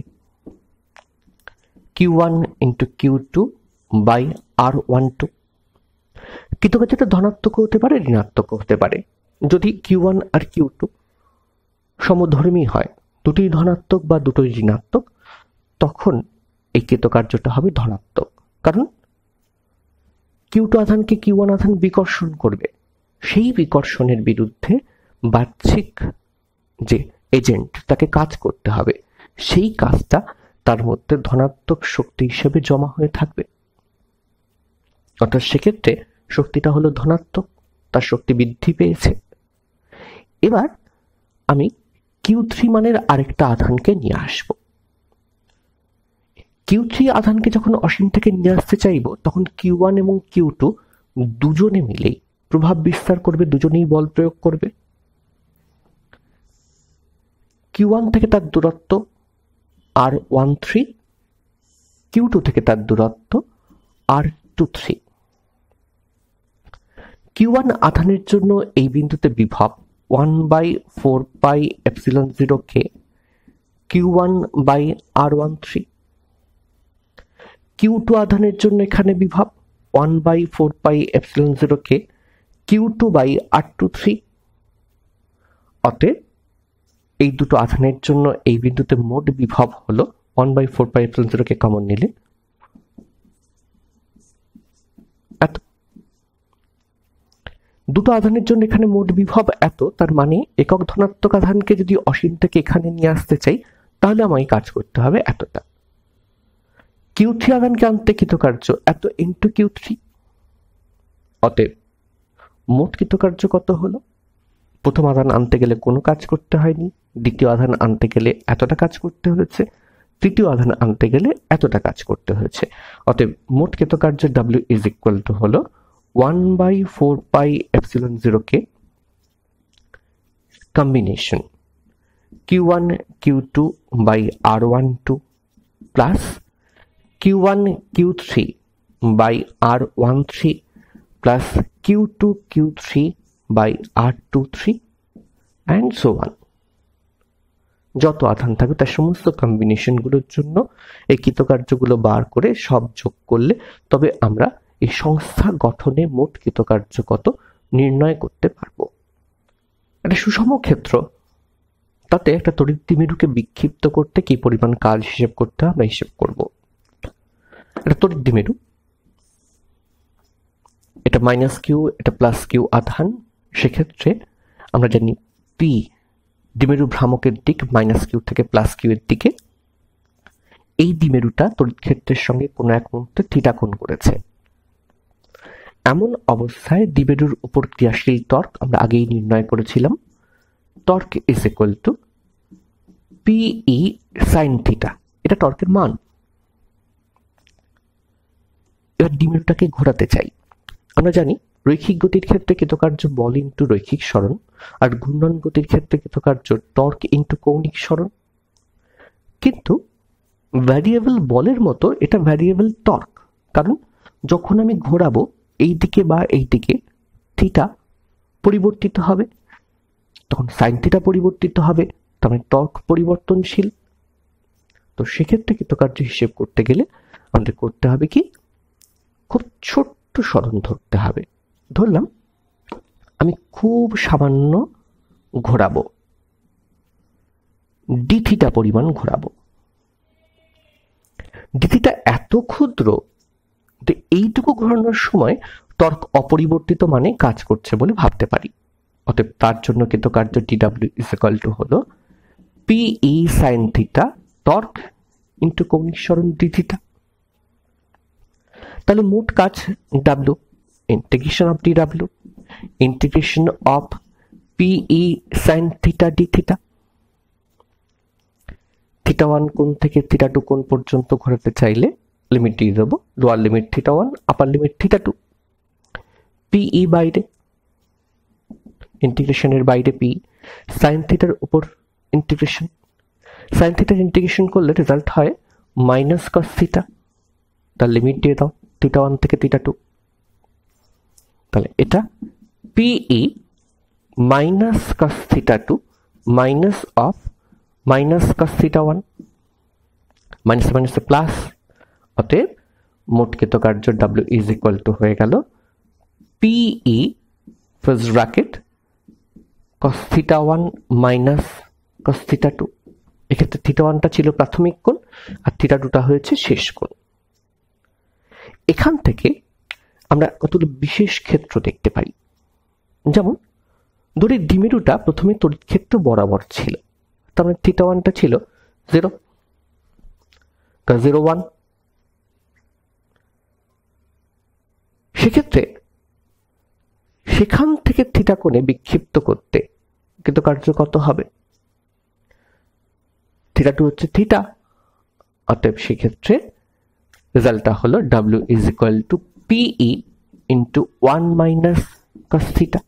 Q one into Q two by R one two. কৃতকার্যটা ধনাত্মক হতে পারে, ঋণাত্মক হতে পারে। যদি কিউ ওয়ান আর কিউ টু সমধর্মী হয়, দুটোই ধনাত্মক বা দুটোই ঋণাত্মক, তখন এই কৃতকার্যটা হবে ধনাত্মক। কারণ কিউ টু আধানকে কিউ ওয়ান আধান বিকর্ষণ করবে, সেই বিকর্ষণের বিরুদ্ধে বাহ্যিক যে এজেন্ট তাকে কাজ করতে হবে, সেই কাজটা তার মধ্যে ধনাত্মক শক্তি হিসেবে জমা হয়ে থাকবে। অর্থাৎ সেক্ষেত্রে শক্তিটা হলো ধনাত্মক, তার শক্তি বৃদ্ধি পেয়েছে। এবার আমি কিউ থ্রি মানের আরেকটা আধানকে নিয়ে আসব। কিউ থ্রি আধানকে যখন অসীম থেকে নিয়ে আসতে চাইব, তখন কিউ ওয়ান এবং কিউ টু দুজনে মিলেই প্রভাব বিস্তার করবে, দুজনেই বল প্রয়োগ করবে। কিউ ওয়ান থেকে তার দূরত্ব R one three, Q two থেকে তার দূরত্ব R two three. Q one আধানের জন্য এই বিন্দুতে বিভব one by four pi epsilon zero K Q one by R one three. Q two আধানের জন্য এখানে বিভব one by four pi epsilon zero K Q two by R two three. অতএব এই দুটো আধানের জন্য এই বিন্দুতে মোট বিভব হলো one by four pi epsilon zero K common নিলে এত। দুটো আধানের জন্য এখানে মোট বিভব এত, তার মানে একক ধনাত্মক আধানকে যদি অসীম থেকে এখানে নিয়ে আসতে চাই, তাহলে আমায় কাজ করতে হবে এতটা। কিউ থ্রি আধানকে আনতে কৃতকার্য এত ইন্টু কিউ থ্রি। অতএব মোট কৃতকার্য কত হলো? প্রথম আধান আনতে গেলে কোনো কাজ করতে হয়নি, দ্বিতীয় আধান আনতে গেলে এতটা কাজ করতে হয়েছে, তৃতীয় আধান আনতে গেলে এতটা কাজ করতে হয়েছে। অতএব মোট কৃতকার্য ডাব্লিউ ইজ ইকুয়াল টু হলো one by four pi epsilon zero কে combination Q one Q two by R one two plus Q one Q three by R one three plus Q two Q three by R two three and so on. যত আধান থাকবে তার সমস্ত কম্বিনেশনগুলোর জন্য এই কৃতকার্যগুলো বার করে সব যোগ করলে তবে আমরা এই সংস্থা গঠনে মোট কৃতকার্য কত নির্ণয় করতে পারবো। একটা সুষম ক্ষেত্র, তাতে একটা তড়িৎ দ্বিমেরুকে বিক্ষিপ্ত করতে কি পরিমাণ কাজ হিসেব করতে হবে হিসেব করব। একটা তড়িৎ দ্বিমেরু, এটা মাইনাস কিউ, এটা প্লাস কিউ আধান, সেক্ষেত্রে আমরা জানি পি দ্বিমেরু ভ্রামকের দিক মাইনাস কিউ থেকে প্লাস কিউ এর দিকে। এই দ্বিমেরুটা তড়িৎ ক্ষেত্রের সঙ্গে কোনো এক মুহূর্তে থিটা কোণ করেছে। এমন অবস্থায় দ্বিমেরুর উপর ক্রিয়াশীল টর্ক আমরা আগেই নির্ণয় করেছিলাম, torque is equal to PE sine theta, এটা টর্কের মান। এবার দ্বিমেরুটাকে ঘোরাতে চাই। আমরা জানি রৈখিক গতির ক্ষেত্রে কৃতকার্য বল ইন্টু রৈখিক সরণ, আর ঘূর্ণন গতির ক্ষেত্রে কৃতকার্য টর্ক ইন্টু কৌণিক সরণ। কিন্তু ভ্যারিয়েবল বলের মতো এটা ভ্যারিয়েবল টর্ক, কারণ যখন আমি ঘোরাবো এই দিকে বা এই দিকে থিটা পরিবর্তিত হবে, তখন সাইন থিটা পরিবর্তিত হবে, তার মানে টর্ক পরিবর্তনশীল। তো সেক্ষেত্রে কৃতকার্য হিসেব করতে গেলে আমাদের করতে হবে কি, খুব ছোট্ট সরণ ধরতে হবে। ধরলাম আমি খুব সামান্য ঘোরাবো, ডি থিটা পরিমাণ ঘোরাবো। ডি থিটা এত ক্ষুদ্র যে এইটুকু ঘোরানোর সময় টর্ক অপরিবর্তিত মানে কাজ করছে বলে ভাবতে পারি। অতএব তার জন্য কৃতকার্য ডিডব্লিউ ইজ ইকুয়াল টু হলো PE sine theta torque into কৌণিক সরণ ডি থিটা। তাহলে মোট কাজ W integration of DW integration of PE sine theta D theta. Theta one কোণ থেকে থিটা টু কোণ পর্যন্ত ঘোরাতে চাইলে লিমিট দিয়ে দেবো, lower limit theta one, upper limit theta two. PE বাইরে, ইন্টিগ্রেশনের বাইরে পি, সাইন থিটার উপর ইন্টিগ্রেশন, সাইন থিটার ইন্টিগ্রেশন করলে রেজাল্ট হয় মাইনাস কস থিটা, তার লিমিট দিয়ে দাও থিটা ওয়ান থেকে থিটা টু। তাহলে এটা PE minus cos theta two minus of minus cos theta one, minus minus plus. অতএব মোট কৃতকার্য ডাব্লিউ ইজ ইকুয়াল টু হয়ে গেল PE first bracket cos theta one minus cos theta two. এক্ষেত্রে theta ওয়ানটা ছিল প্রাথমিক কোণ আর থিটা টুটা হয়েছে শেষ কোণ। এখান থেকে আমরা কতগুলো বিশেষ ক্ষেত্র দেখতে পাই। যেমন ধরি দ্বিমেরুটা প্রথমে তড়িৎ ক্ষেত্র বরাবর ছিল, তার মানে থিটা ওয়ানটা ছিল জিরো, জিরো ওয়ান। সেক্ষেত্রে সেখান থেকে থিটা কোণে বিক্ষিপ্ত করতে কৃতকার্য কত হবে? থিটা টু হচ্ছে থিটা, অতএব সেক্ষেত্রে রেজাল্টটা হলো W is equal to PE into one minus cos theta.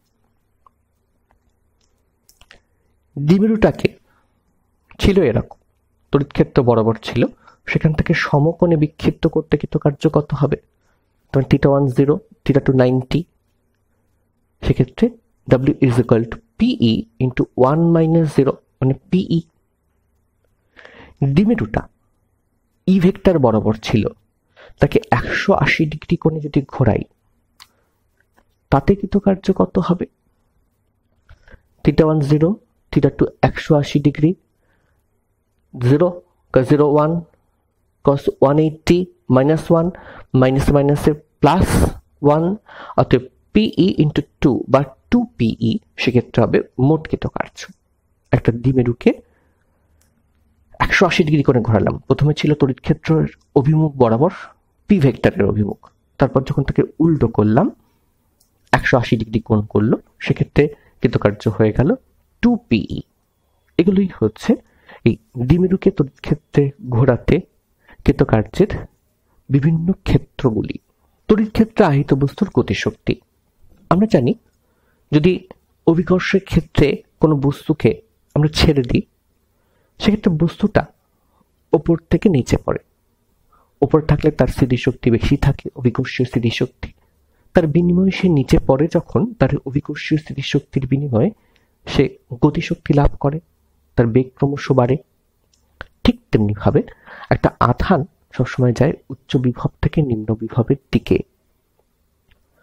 দ্বিমেরুটাকে ছিল এরকম, তড়িৎ ক্ষেত্র বরাবর ছিল, সেখান থেকে সমকোণে বিক্ষিপ্ত করতে কৃতকার্য কত হবে? তখন theta one zero, theta two ninety. সেক্ষেত্রে W is equal to PE into one minus zero মানে পিই। দ্বিমেরুটা ই ভেক্টর বরাবর ছিল, তাকে একশো আশি ডিগ্রি কোণে যদি ঘোরাই তাতে কৃতকার্য কত হবে? Theta one zero, theta two একশো আশি degree, zero zero one cos one eighty minus one, minus মাইনাসে প্লাস ওয়ান, অতএব পিই ইন্টু টু বা টু পিই। সেক্ষেত্রে হবে মোট কৃতকার্য। একটা দ্বিমেরুকে একশো আশি ডিগ্রি করে ঘোরালাম, প্রথমে ছিল তড়িৎ ক্ষেত্রের অভিমুখ বরাবর পি ভেক্টরের অভিমুখ, তারপর যখন তাকে উল্টো করলাম একশো আশি ডিগ্রি কোণ করলো, সেক্ষেত্রে কৃতকার্য হয়ে গেল টু পিই। এগুলোই হচ্ছে এই দ্বিমেরুকে তড়িৎ ক্ষেত্রে ঘোরাতে কৃতকার্যের বিভিন্ন ক্ষেত্রগুলি। তড়িৎ ক্ষেত্রে আহিত বস্তুর গতিশক্তি। আমরা জানি যদি অভিকর্ষের ক্ষেত্রে কোনো বস্তুকে আমরা ছেড়ে দিই, সেক্ষেত্রে বস্তুটা ওপর থেকে নিচে পড়ে। ওপর থাকলে তার স্থিতিশক্তি বেশি থাকে, অভিকর্ষীয় স্থিতিশক্তি। তার বিনিময়ে সে নিচে পড়ে, যখন তার অভিকর্ষীয় স্থিতিশক্তির বিনিময়ে সে গতিশক্তি লাভ করে, তার বেগ ক্রমশ বাড়ে। ঠিক তেমনিভাবে একটা আধান সবসময় যায় উচ্চ বিভব থেকে নিম্ন বিভবের দিকে।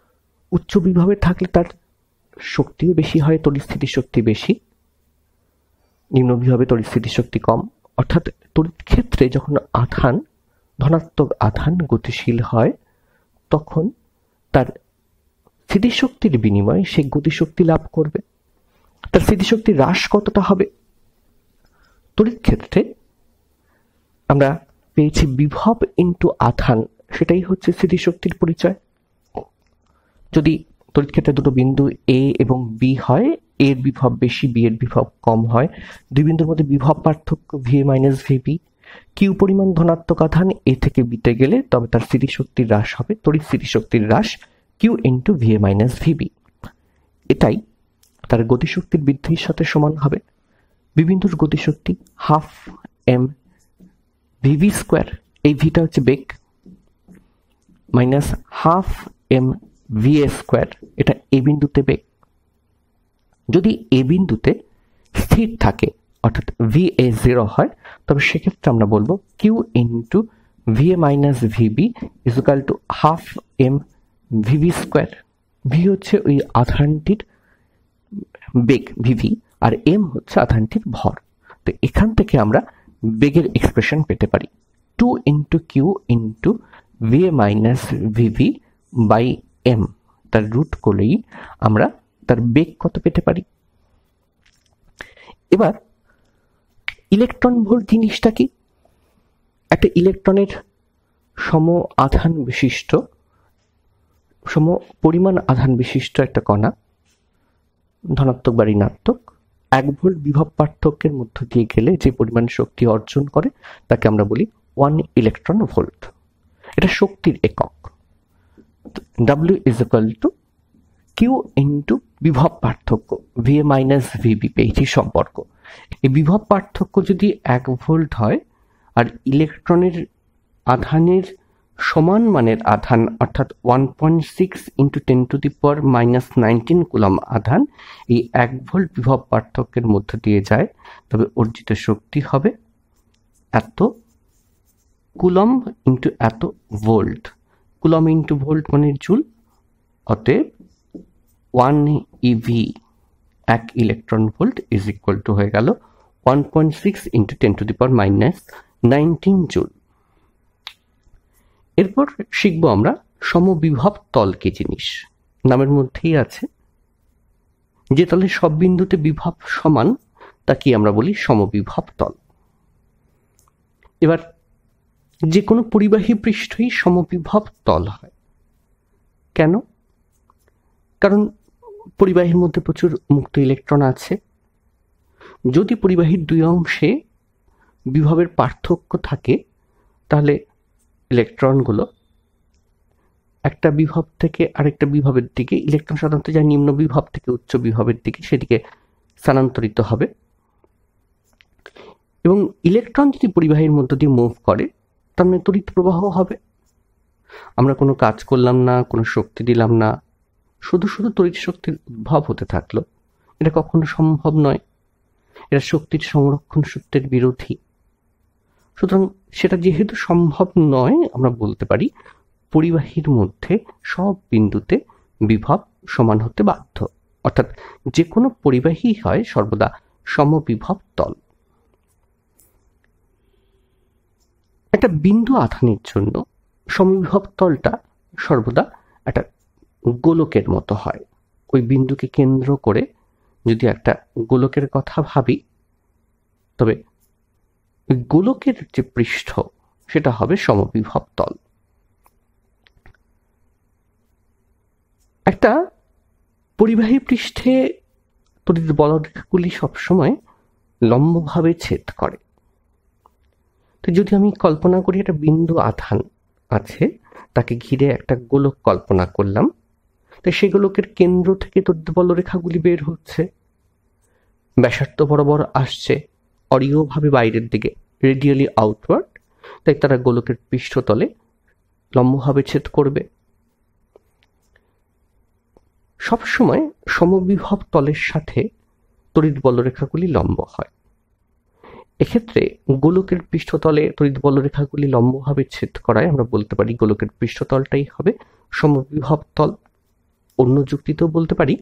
উচ্চ বিভবে থাকলে তার শক্তিও বেশি হয়, তড়িৎস্থিতি শক্তি বেশি। নিম্ন বিভবে তড়িৎস্থিতি শক্তি কম। অর্থাৎ তড়িৎ ক্ষেত্রে যখন আধান, ধনাত্মক আধান গতিশীল হয়, তখন তার স্থিতিশক্তির বিনিময়ে সে গতিশক্তি লাভ করবে। তার স্থিতিশক্তির হ্রাস কতটা হবে? তড়িৎ ক্ষেত্রে আমরা পেয়েছি বিভব ইন্টু আধান, সেটাই হচ্ছে স্থিতিশক্তির পরিচয়। যদি তড়িৎ ক্ষেত্রে দুটো বিন্দু এ এবং বি হয়, এর বিভব বেশি, বি এর বিভব কম হয়, দুই বিন্দুর মধ্যে বিভব পার্থক্য V A minus VB. Q পরিমাণ ধনাত্মক আধান এ থেকে বিতে গেলে তবে তার স্থিতিশক্তির হ্রাস হবে, তড়িৎ স্থিতিশক্তির হ্রাস Q into V A minus VB. এটাই তার গতিশক্তির বৃদ্ধির সাথে সমান হবে। বিবিন্দুর গতিশক্তি হাফ এম ভিভি স্কোয়ার, এই ভিটা হচ্ছে বেগ, minus half M V A square, এটা এ বিন্দুতে বেগ। যদি এ বিন্দুতে স্থির থাকে অর্থাৎ ভি এ জিরো হয়, তবে সেক্ষেত্রে আমরা বলবো Q into V A minus VV is equal to half M VV square. V হচ্ছে ওই আধানটির বেগ ভিভি, আর এম হচ্ছে আধানটির ভর। তো এখান থেকে আমরা বেগের এক্সপ্রেশন পেতে পারি two into Q into V A minus VV by M. তার রুট করলেই আমরা তার বেগ কত পেতে পারি। এবার ইলেকট্রন ভোল্ট জিনিসটা কি? একটা ইলেকট্রনের সম আধান বিশিষ্ট, সম পরিমাণ আধান বিশিষ্ট একটা কণা, ধনাত্মক বা ঋণাত্মক, এক ভোল্ট বিভব পার্থক্যের মধ্য দিয়ে গেলে যে পরিমাণ শক্তি অর্জন করে তাকে আমরা বলি ওয়ান ইলেকট্রন ভোল্ট। এটা শক্তির একক। W is equal to Q into বিভব পার্থক্য ভি এ মাইনাস ভিবি পেয়েছি সম্পর্ক। এই বিভব পার্থক্য যদি এক ভোল্ট হয় আর ইলেকট্রনের আধানের সমান মানের আধান অর্থাৎ one point six into ten to the power minus nineteen coulomb আধান এই এক ভোল্ট বিভব পার্থক্যের মধ্য দিয়ে যায়, তবে অর্জিত শক্তি হবে এত কুলম ইন্টু এত ভোল্ট। কুলম ইন্টু ভোল্ট মানে জুল, অতএব ওয়ান ইভি এক electron volt is equal to হয়ে গেল one point six into ten to the power minus nineteen joule. এরপর শিখবো আমরা সমবিভব তল কি জিনিস। নামের মধ্যেই আছে, যে তলে সব বিন্দুতে বিভব সমান তাকে আমরা বলি সমবিভব তল। এবার যে কোনো পরিবাহী পৃষ্ঠই সমবিভব তল হয়। কেন? কারণ পরিবাহীর মধ্যে প্রচুর মুক্ত ইলেকট্রন আছে। যদি পরিবাহীর দুই অংশে বিভবের পার্থক্য থাকে, তাহলে ইলেকট্রনগুলো একটা বিভব থেকে আরেকটা বিভবের দিকে, ইলেকট্রন সাধারণত যায় নিম্ন বিভব থেকে উচ্চ বিভবের দিকে, সেদিকে স্থানান্তরিত হবে। এবং ইলেকট্রন যদি পরিবাহীর মধ্য দিয়ে মুভ করে, তার মানে তড়িৎ প্রবাহ হবে। আমরা কোনো কাজ করলাম না, কোনো শক্তি দিলাম না, শুধু শুধু তড়িৎ শক্তির উদ্ভব হতে থাকলো, এটা কখনো সম্ভব নয়। এটা শক্তির সংরক্ষণ সূত্রের বিরোধী। সুতরাং সেটা যেহেতু সম্ভব নয়, আমরা বলতে পারি পরিবাহীর মধ্যে সব বিন্দুতে বিভব সমান হতে বাধ্য, অর্থাৎ যে কোনো পরিবাহী হয় সর্বদা সমবিভব তল। একটা বিন্দু আধানের জন্য সমবিভব তলটা সর্বদা একটা গোলকের মতো হয়। ওই বিন্দুকে কেন্দ্র করে যদি একটা গোলকের কথা ভাবি, তবে গোলকের যে পৃষ্ঠ সেটা হবে সমবিভব তল। একটা পরিবাহী পৃষ্ঠে তড়িৎ বলরেখাগুলি সবসময় লম্বভাবে ছেদ করে। তো যদি আমি কল্পনা করি একটা বিন্দু আধান আছে, তাকে ঘিরে একটা গোলক কল্পনা করলাম, তো সেই গোলকের কেন্দ্র থেকে তড়িৎ বলরেখাগুলি বের হচ্ছে, ব্যাসার্ধ বরাবর আসছে, অরীয়ভাবে বাইরের দিকে, রেডিয়ালি আউটওয়ার্ড, তাই তারা গোলকের পৃষ্ঠতলে লম্বভাবে ছেদ করবে। সবসময় সমবিভব তলের সাথে তড়িৎ বলরেখাগুলি লম্ব হয়। এক্ষেত্রে গোলকের পৃষ্ঠতলে তড়িৎ বলরেখাগুলি লম্বভাবে ছেদ করায় আমরা বলতে পারি গোলকের পৃষ্ঠতলটাই হবে সমবিভব তল। অন্য যুক্তিতেও বলতে পারি,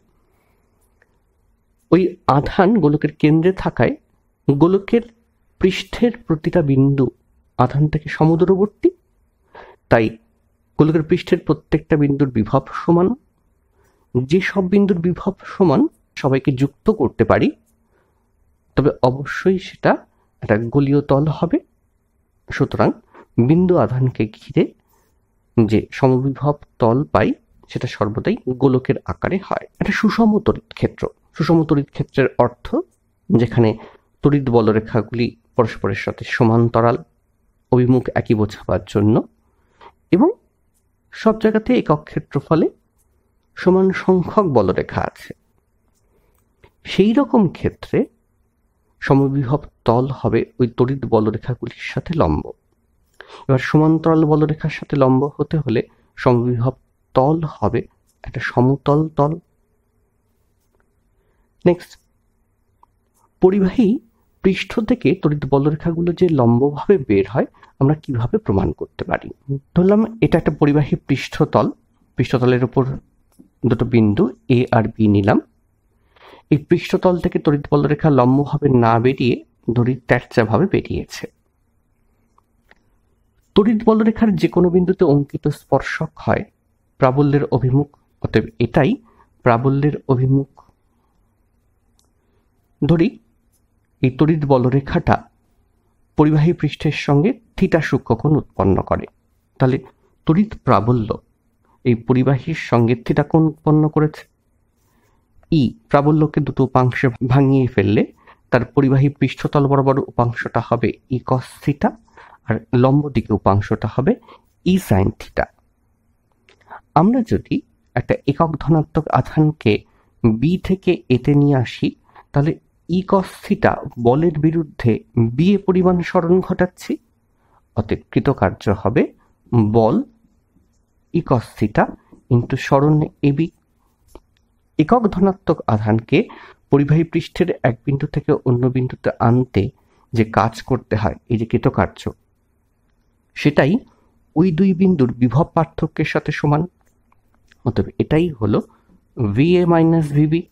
ওই আধান গোলকের কেন্দ্রে থাকায় গোলকের পৃষ্ঠের প্রতিটা বিন্দু আধান থেকে সমদূরবর্তী, তাই গোলকের পৃষ্ঠের প্রত্যেকটা বিন্দুর বিভব সমান। যে সব বিন্দুর বিভব সমান সবাইকে যুক্ত করতে পারি, তবে অবশ্যই সেটা একটা গোলীয় তল হবে। সুতরাং বিন্দু আধানকে ঘিরে যে সমবিভব তল পাই সেটা সর্বদাই গোলকের আকারে হয়। একটা সুষম তড়িৎ ক্ষেত্র। সুষম তড়িৎ ক্ষেত্রের অর্থ যেখানে তড়িৎ বলরেখাগুলি পরস্পরের সাথে সমান্তরাল, অভিমুখ একই বোঝাবার জন্য, এবং সব জায়গাতে একক ক্ষেত্রফলে সমান সংখ্যক বলরেখা আছে। সেই রকম ক্ষেত্রে সমবিভব তল হবে ওই তড়িৎ বলরেখাগুলির সাথে লম্ব। এবার সমান্তরাল বলরেখার সাথে লম্ব হতে হলে সমবিভব তল হবে একটা সমতল তল। নেক্সট, পরিবাহী পৃষ্ঠ থেকে তড়িৎ বলরেখাগুলো যে লম্বভাবে বের হয় আমরা কিভাবে প্রমাণ করতে পারি? ধরলাম এটা একটা পরিবাহী পৃষ্ঠতল, পৃষ্ঠতলের উপর দুটো বিন্দু এ আর বি নিলাম। এই পৃষ্ঠতল থেকে তড়িৎ বলরেখা লম্বভাবে না বেরিয়ে ধরি তেরচাভাবে বেরিয়েছে। তড়িৎ বলরেখার যে কোনো বিন্দুতে অঙ্কিত স্পর্শক হয় প্রাবল্যের অভিমুখ, অতএব এটাই প্রাবল্যের অভিমুখ। ধরি এই তড়িৎ বলরেখাটা পরিবাহী পৃষ্ঠের সঙ্গে থিটা সূক্ষ্মকোণ উৎপন্ন করে, তাহলে তড়িৎ প্রাবল্য এই পরিবাহীর সঙ্গে থিটা কোণ উৎপন্ন করেছে। ই প্রাবল্যকে দুটো উপাংশে ভাঙিয়ে ফেললে তার পরিবাহী পৃষ্ঠতল বরাবর উপাংশটা হবে ই কস থিটা, আর লম্ব দিকে উপাংশটা হবে ই সাইন থিটা। আমরা যদি একটা একক ধনাত্মক আধানকে বি থেকে এতে নিয়ে আসি, তাহলে ই কস থিটা বলের বিরুদ্ধে বি এ পরিমাণ সরণ ঘটাচ্ছি, অতএব কৃতকার্য হবে বল ই কস থিটা ইন্টু সরণ এ বি। একক ধনাত্মক আধানকে পরিবাহী পৃষ্ঠের এক বিন্দু থেকে অন্য বিন্দুতে আনতে যে কাজ করতে হয়, এই যে কৃতকার্য, সেটাই ওই দুই বিন্দুর বিভব পার্থক্যের সাথে সমান। অতএব এটাই হলো ভি এ মাইনাস ভিবি।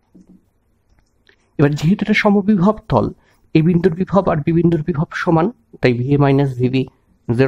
এবার যেহেতু এটা সমবিভব তল, এই বিন্দুর বিভব আর বি বিন্দুর বিভব সমান, তাই V A minus VB zero.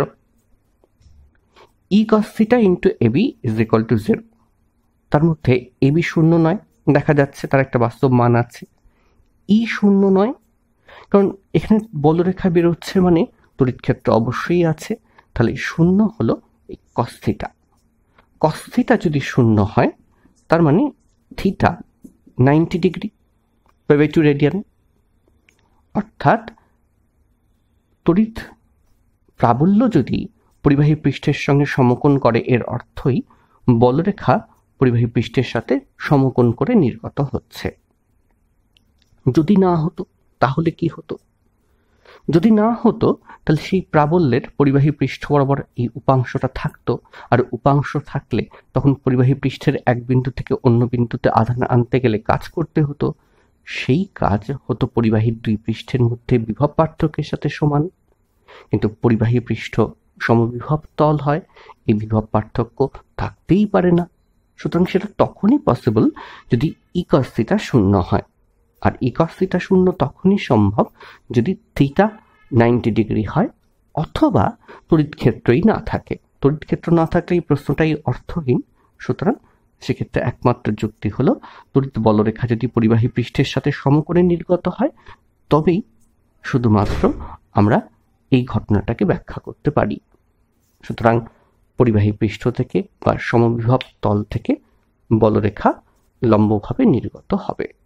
E cos theta into A B is equal to zero. তার মধ্যে এ বি শূন্য নয়, দেখা যাচ্ছে তার একটা বাস্তব মান আছে। ই শূন্য নয়, কারণ এখানে বলরেখা বেরোচ্ছে মানে তড়িৎ ক্ষেত্র অবশ্যই আছে, তাহলে শূন্য হলো এই কস থিটা। কস থিটা যদি শূন্য হয় তার মানে theta ninety degree by two radian, অর্থাৎ তড়িৎ প্রাবল্য যদি পরিবাহী পৃষ্ঠের সঙ্গে সমকোণ করে এর অর্থই বলরেখা পরিবাহী পৃষ্ঠের সাথে সমকোণ করে নির্গত হচ্ছে। যদি না হতো তাহলে কি হতো? যদি না হতো তাহলে সেই প্রাবল্যের পরিবাহী পৃষ্ঠ বরাবর এই উপাংশটা থাকতো, আর উপাংশ থাকলে তখন পরিবাহী পৃষ্ঠের এক বিন্দু থেকে অন্য বিন্দুতে আধান আনতে গেলে কাজ করতে হতো। সেই কাজ হতো পরিবাহীর দুই পৃষ্ঠের মধ্যে বিভব পার্থক্যের সাথে সমান, কিন্তু পরিবাহী পৃষ্ঠ সমবিভব তল হয়, এই বিভব পার্থক্য থাকতেই পারে না। সুতরাং সেটা তখনই পসিবল যদি ই কস থিটা শূন্য হয়, আর ই কস থিটা শূন্য তখনই সম্ভব যদি থিটা নাইনটি ডিগ্রি হয় অথবা তড়িৎ ক্ষেত্রই না থাকে। তড়িৎ ক্ষেত্র না থাকলে এই প্রশ্নটাই অর্থহীন। সুতরাং সেক্ষেত্রে একমাত্র যুক্তি হলো তড়িৎ বলরেখা যদি পরিবাহী পৃষ্ঠের সাথে সমকোণে নির্গত হয় তবেই শুধুমাত্র আমরা এই ঘটনাটাকে ব্যাখ্যা করতে পারি। সুতরাং পরিবাহী পৃষ্ঠ থেকে বা সমবিভব তল থেকে বলরেখা লম্বভাবে নির্গত হবে।